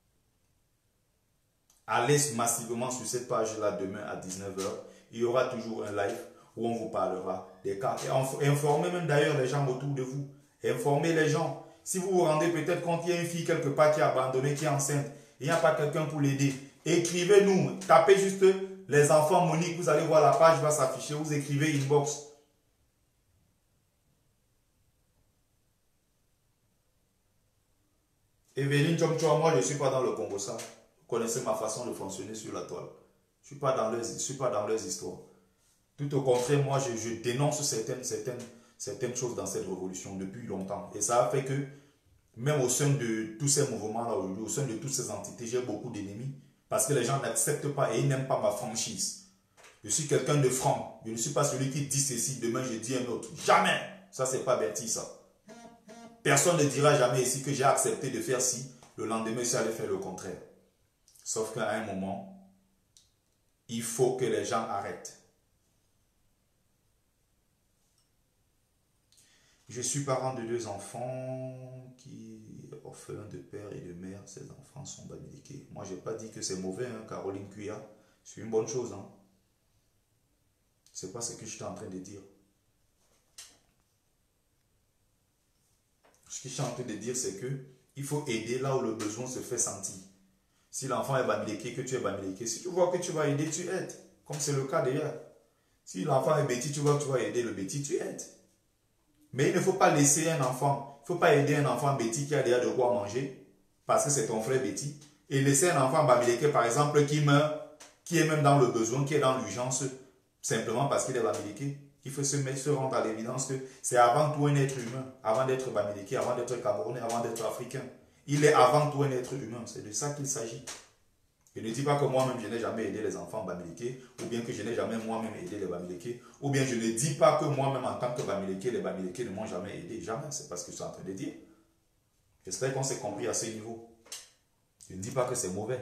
Allez massivement sur cette page-là demain à 19 h. Il y aura toujours un live où on vous parlera des cas. Et informez même d'ailleurs les gens autour de vous. Informez les gens. Si vous vous rendez peut-être compte qu'il y a une fille quelque part qui est abandonnée, qui est enceinte, il n'y a pas quelqu'un pour l'aider. Écrivez-nous. Tapez juste les enfants Monique. Vous allez voir la page va s'afficher. Vous écrivez inbox. Evelyne Chomchoa, moi je ne suis pas dans le Congo ça. Vous connaissez ma façon de fonctionner sur la toile. Je ne suis pas dans leurs histoires. Tout au contraire, moi je dénonce certaines choses dans cette révolution depuis longtemps. Et ça a fait que même au sein de tous ces mouvements-là aujourd'hui, au sein de toutes ces entités, j'ai beaucoup d'ennemis. Parce que les gens n'acceptent pas et ils n'aiment pas ma franchise. Je suis quelqu'un de franc. Je ne suis pas celui qui dit ceci, demain je dis un autre. Jamais. Ça, c'est pas Bertie, ça. Personne ne dira jamais ici que j'ai accepté de faire ci. Le lendemain, ça allait faire le contraire. Sauf qu'à un moment, il faut que les gens arrêtent. Je suis parent de 2 enfants qui orphelins de père et de mère. Ces enfants sont bamiliqués. Moi, je n'ai pas dit que c'est mauvais, hein, Caroline Cuya. C'est une bonne chose. Hein. Ce n'est pas ce que je suis en train de dire. Ce que je suis en train de dire, c'est que il faut aider là où le besoin se fait sentir. Si l'enfant est bamiliqué, que tu es bamiliqué, si tu vois que tu vas aider, tu aides. Comme c'est le cas d'ailleurs. Si l'enfant est bêtis, tu vois que tu vas aider le bêtis, tu aides. Mais il ne faut pas laisser un enfant, il ne faut pas aider un enfant bêtis qui a déjà de quoi manger, parce que c'est ton frère bêtis, et laisser un enfant bamiliqué, par exemple, qui meurt, qui est même dans le besoin, qui est dans l'urgence, simplement parce qu'il est bamiliqué. Il faut se rendre à l'évidence que c'est avant tout un être humain, avant d'être bamiliqué, avant d'être camerounais, avant d'être africain. Il est avant tout un être humain, c'est de ça qu'il s'agit. Je ne dis pas que moi-même je n'ai jamais aidé les enfants bamiliqués, ou bien que je n'ai jamais moi-même aidé les bamiliqués, ou bien je ne dis pas que moi-même en tant que bamiliqué, les bamiliqués ne m'ont jamais aidé. Jamais, c'est pas ce que je suis en train de dire. J'espère qu'on s'est compris à ce niveau. Je ne dis pas que c'est mauvais.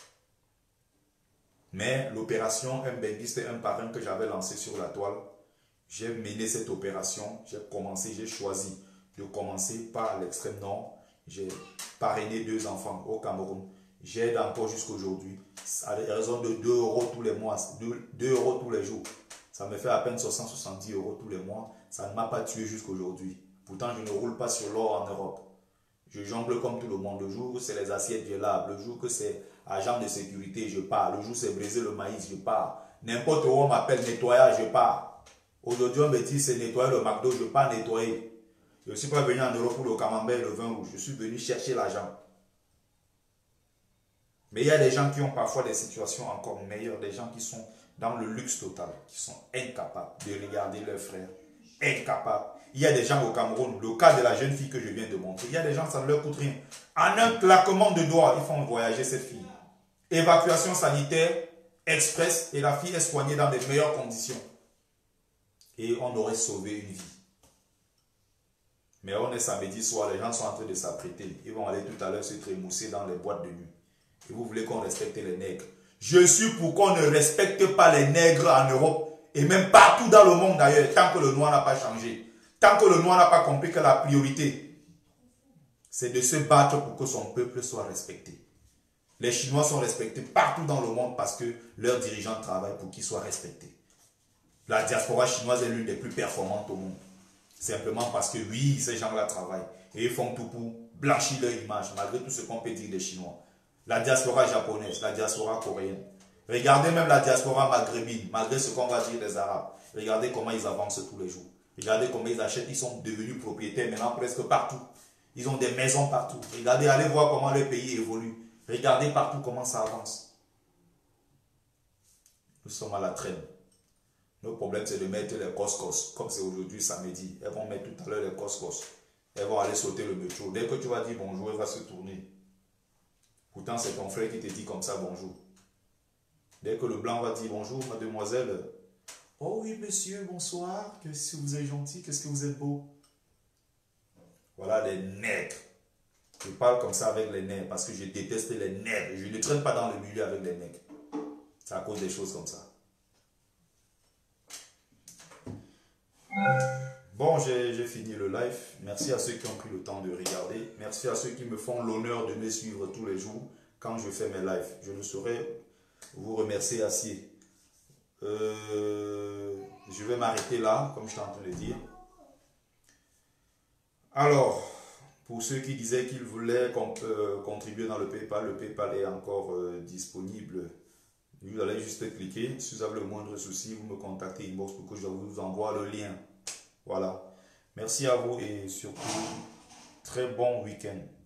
Mais l'opération Un Benguiste et un parrain que j'avais lancé sur la toile, j'ai mené cette opération, j'ai choisi de commencer par l'extrême nord. J'ai parrainé 2 enfants au Cameroun. J'aide encore jusqu'à aujourd'hui, à raison de 2 € tous les mois, 2 € tous les jours. Ça me fait à peine 670 € tous les mois. Ça ne m'a pas tué jusqu'à aujourd'hui. Pourtant, je ne roule pas sur l'or en Europe. Je jongle comme tout le monde. Le jour où c'est les assiettes violables, le jour que c'est agent de sécurité, je pars. Le jour où c'est briser le maïs, je pars. N'importe où on m'appelle nettoyage, je pars. Aujourd'hui, on me dit c'est nettoyer le McDo, je pars nettoyer. Je ne suis pas venu en Europe pour le camembert et le vin rouge. Je suis venu chercher l'argent. Mais il y a des gens qui ont parfois des situations encore meilleures, des gens qui sont dans le luxe total, qui sont incapables de regarder leurs frères, incapables. Il y a des gens au Cameroun, le cas de la jeune fille que je viens de montrer, il y a des gens, ça ne leur coûte rien. En un claquement de doigts, ils font voyager cette fille. Évacuation sanitaire, express, et la fille est soignée dans des meilleures conditions. Et on aurait sauvé une vie. Mais on est samedi soir, les gens sont en train de s'apprêter. Ils vont aller tout à l'heure se trémousser dans les boîtes de nuit. Et vous voulez qu'on respecte les nègres. Je suis pour qu'on ne respecte pas les nègres en Europe. Et même partout dans le monde d'ailleurs. Tant que le noir n'a pas changé. Tant que le noir n'a pas compris que la priorité, c'est de se battre pour que son peuple soit respecté. Les Chinois sont respectés partout dans le monde parce que leurs dirigeants travaillent pour qu'ils soient respectés. La diaspora chinoise est l'une des plus performantes au monde. Simplement parce que oui, ces gens-là travaillent. Et ils font tout pour blanchir leur image, malgré tout ce qu'on peut dire des Chinois. La diaspora japonaise, la diaspora coréenne, Regardez même la diaspora maghrébine, malgré ce qu'on va dire des Arabes. Regardez comment ils avancent tous les jours. Regardez comment ils achètent, ils sont devenus propriétaires maintenant presque partout. Ils ont des maisons partout. Regardez, allez voir comment le pays évolue. Regardez partout comment ça avance. Nous sommes à la traîne. Notre problème, c'est de mettre les couscous. Comme c'est aujourd'hui, samedi. Elles vont mettre tout à l'heure les couscous. Elles vont aller sauter le métro. Dès que tu vas dire bonjour, elle va se tourner. Pourtant, c'est ton frère qui te dit comme ça bonjour. Dès que le blanc va dire bonjour, mademoiselle. Oh oui, monsieur, bonsoir. Que si vous êtes gentil, qu'est-ce que vous êtes beau. Voilà les nègres. Je parle comme ça avec les nègres parce que je déteste les nègres. Je ne traîne pas dans le milieu avec les nègres. C'est à cause des choses comme ça. Bon, j'ai fini le live. Merci à ceux qui ont pris le temps de regarder. Merci à ceux qui me font l'honneur de me suivre tous les jours quand je fais mes lives. Je ne saurais vous remercier assez. Je vais m'arrêter là, comme je suis en train de dire. Alors, pour ceux qui disaient qu'ils voulaient contribuer dans le PayPal est encore disponible. Vous allez juste cliquer. Si vous avez le moindre souci, vous me contactez inbox pour que je vous envoie le lien. Voilà. Merci à vous et surtout, très bon week-end.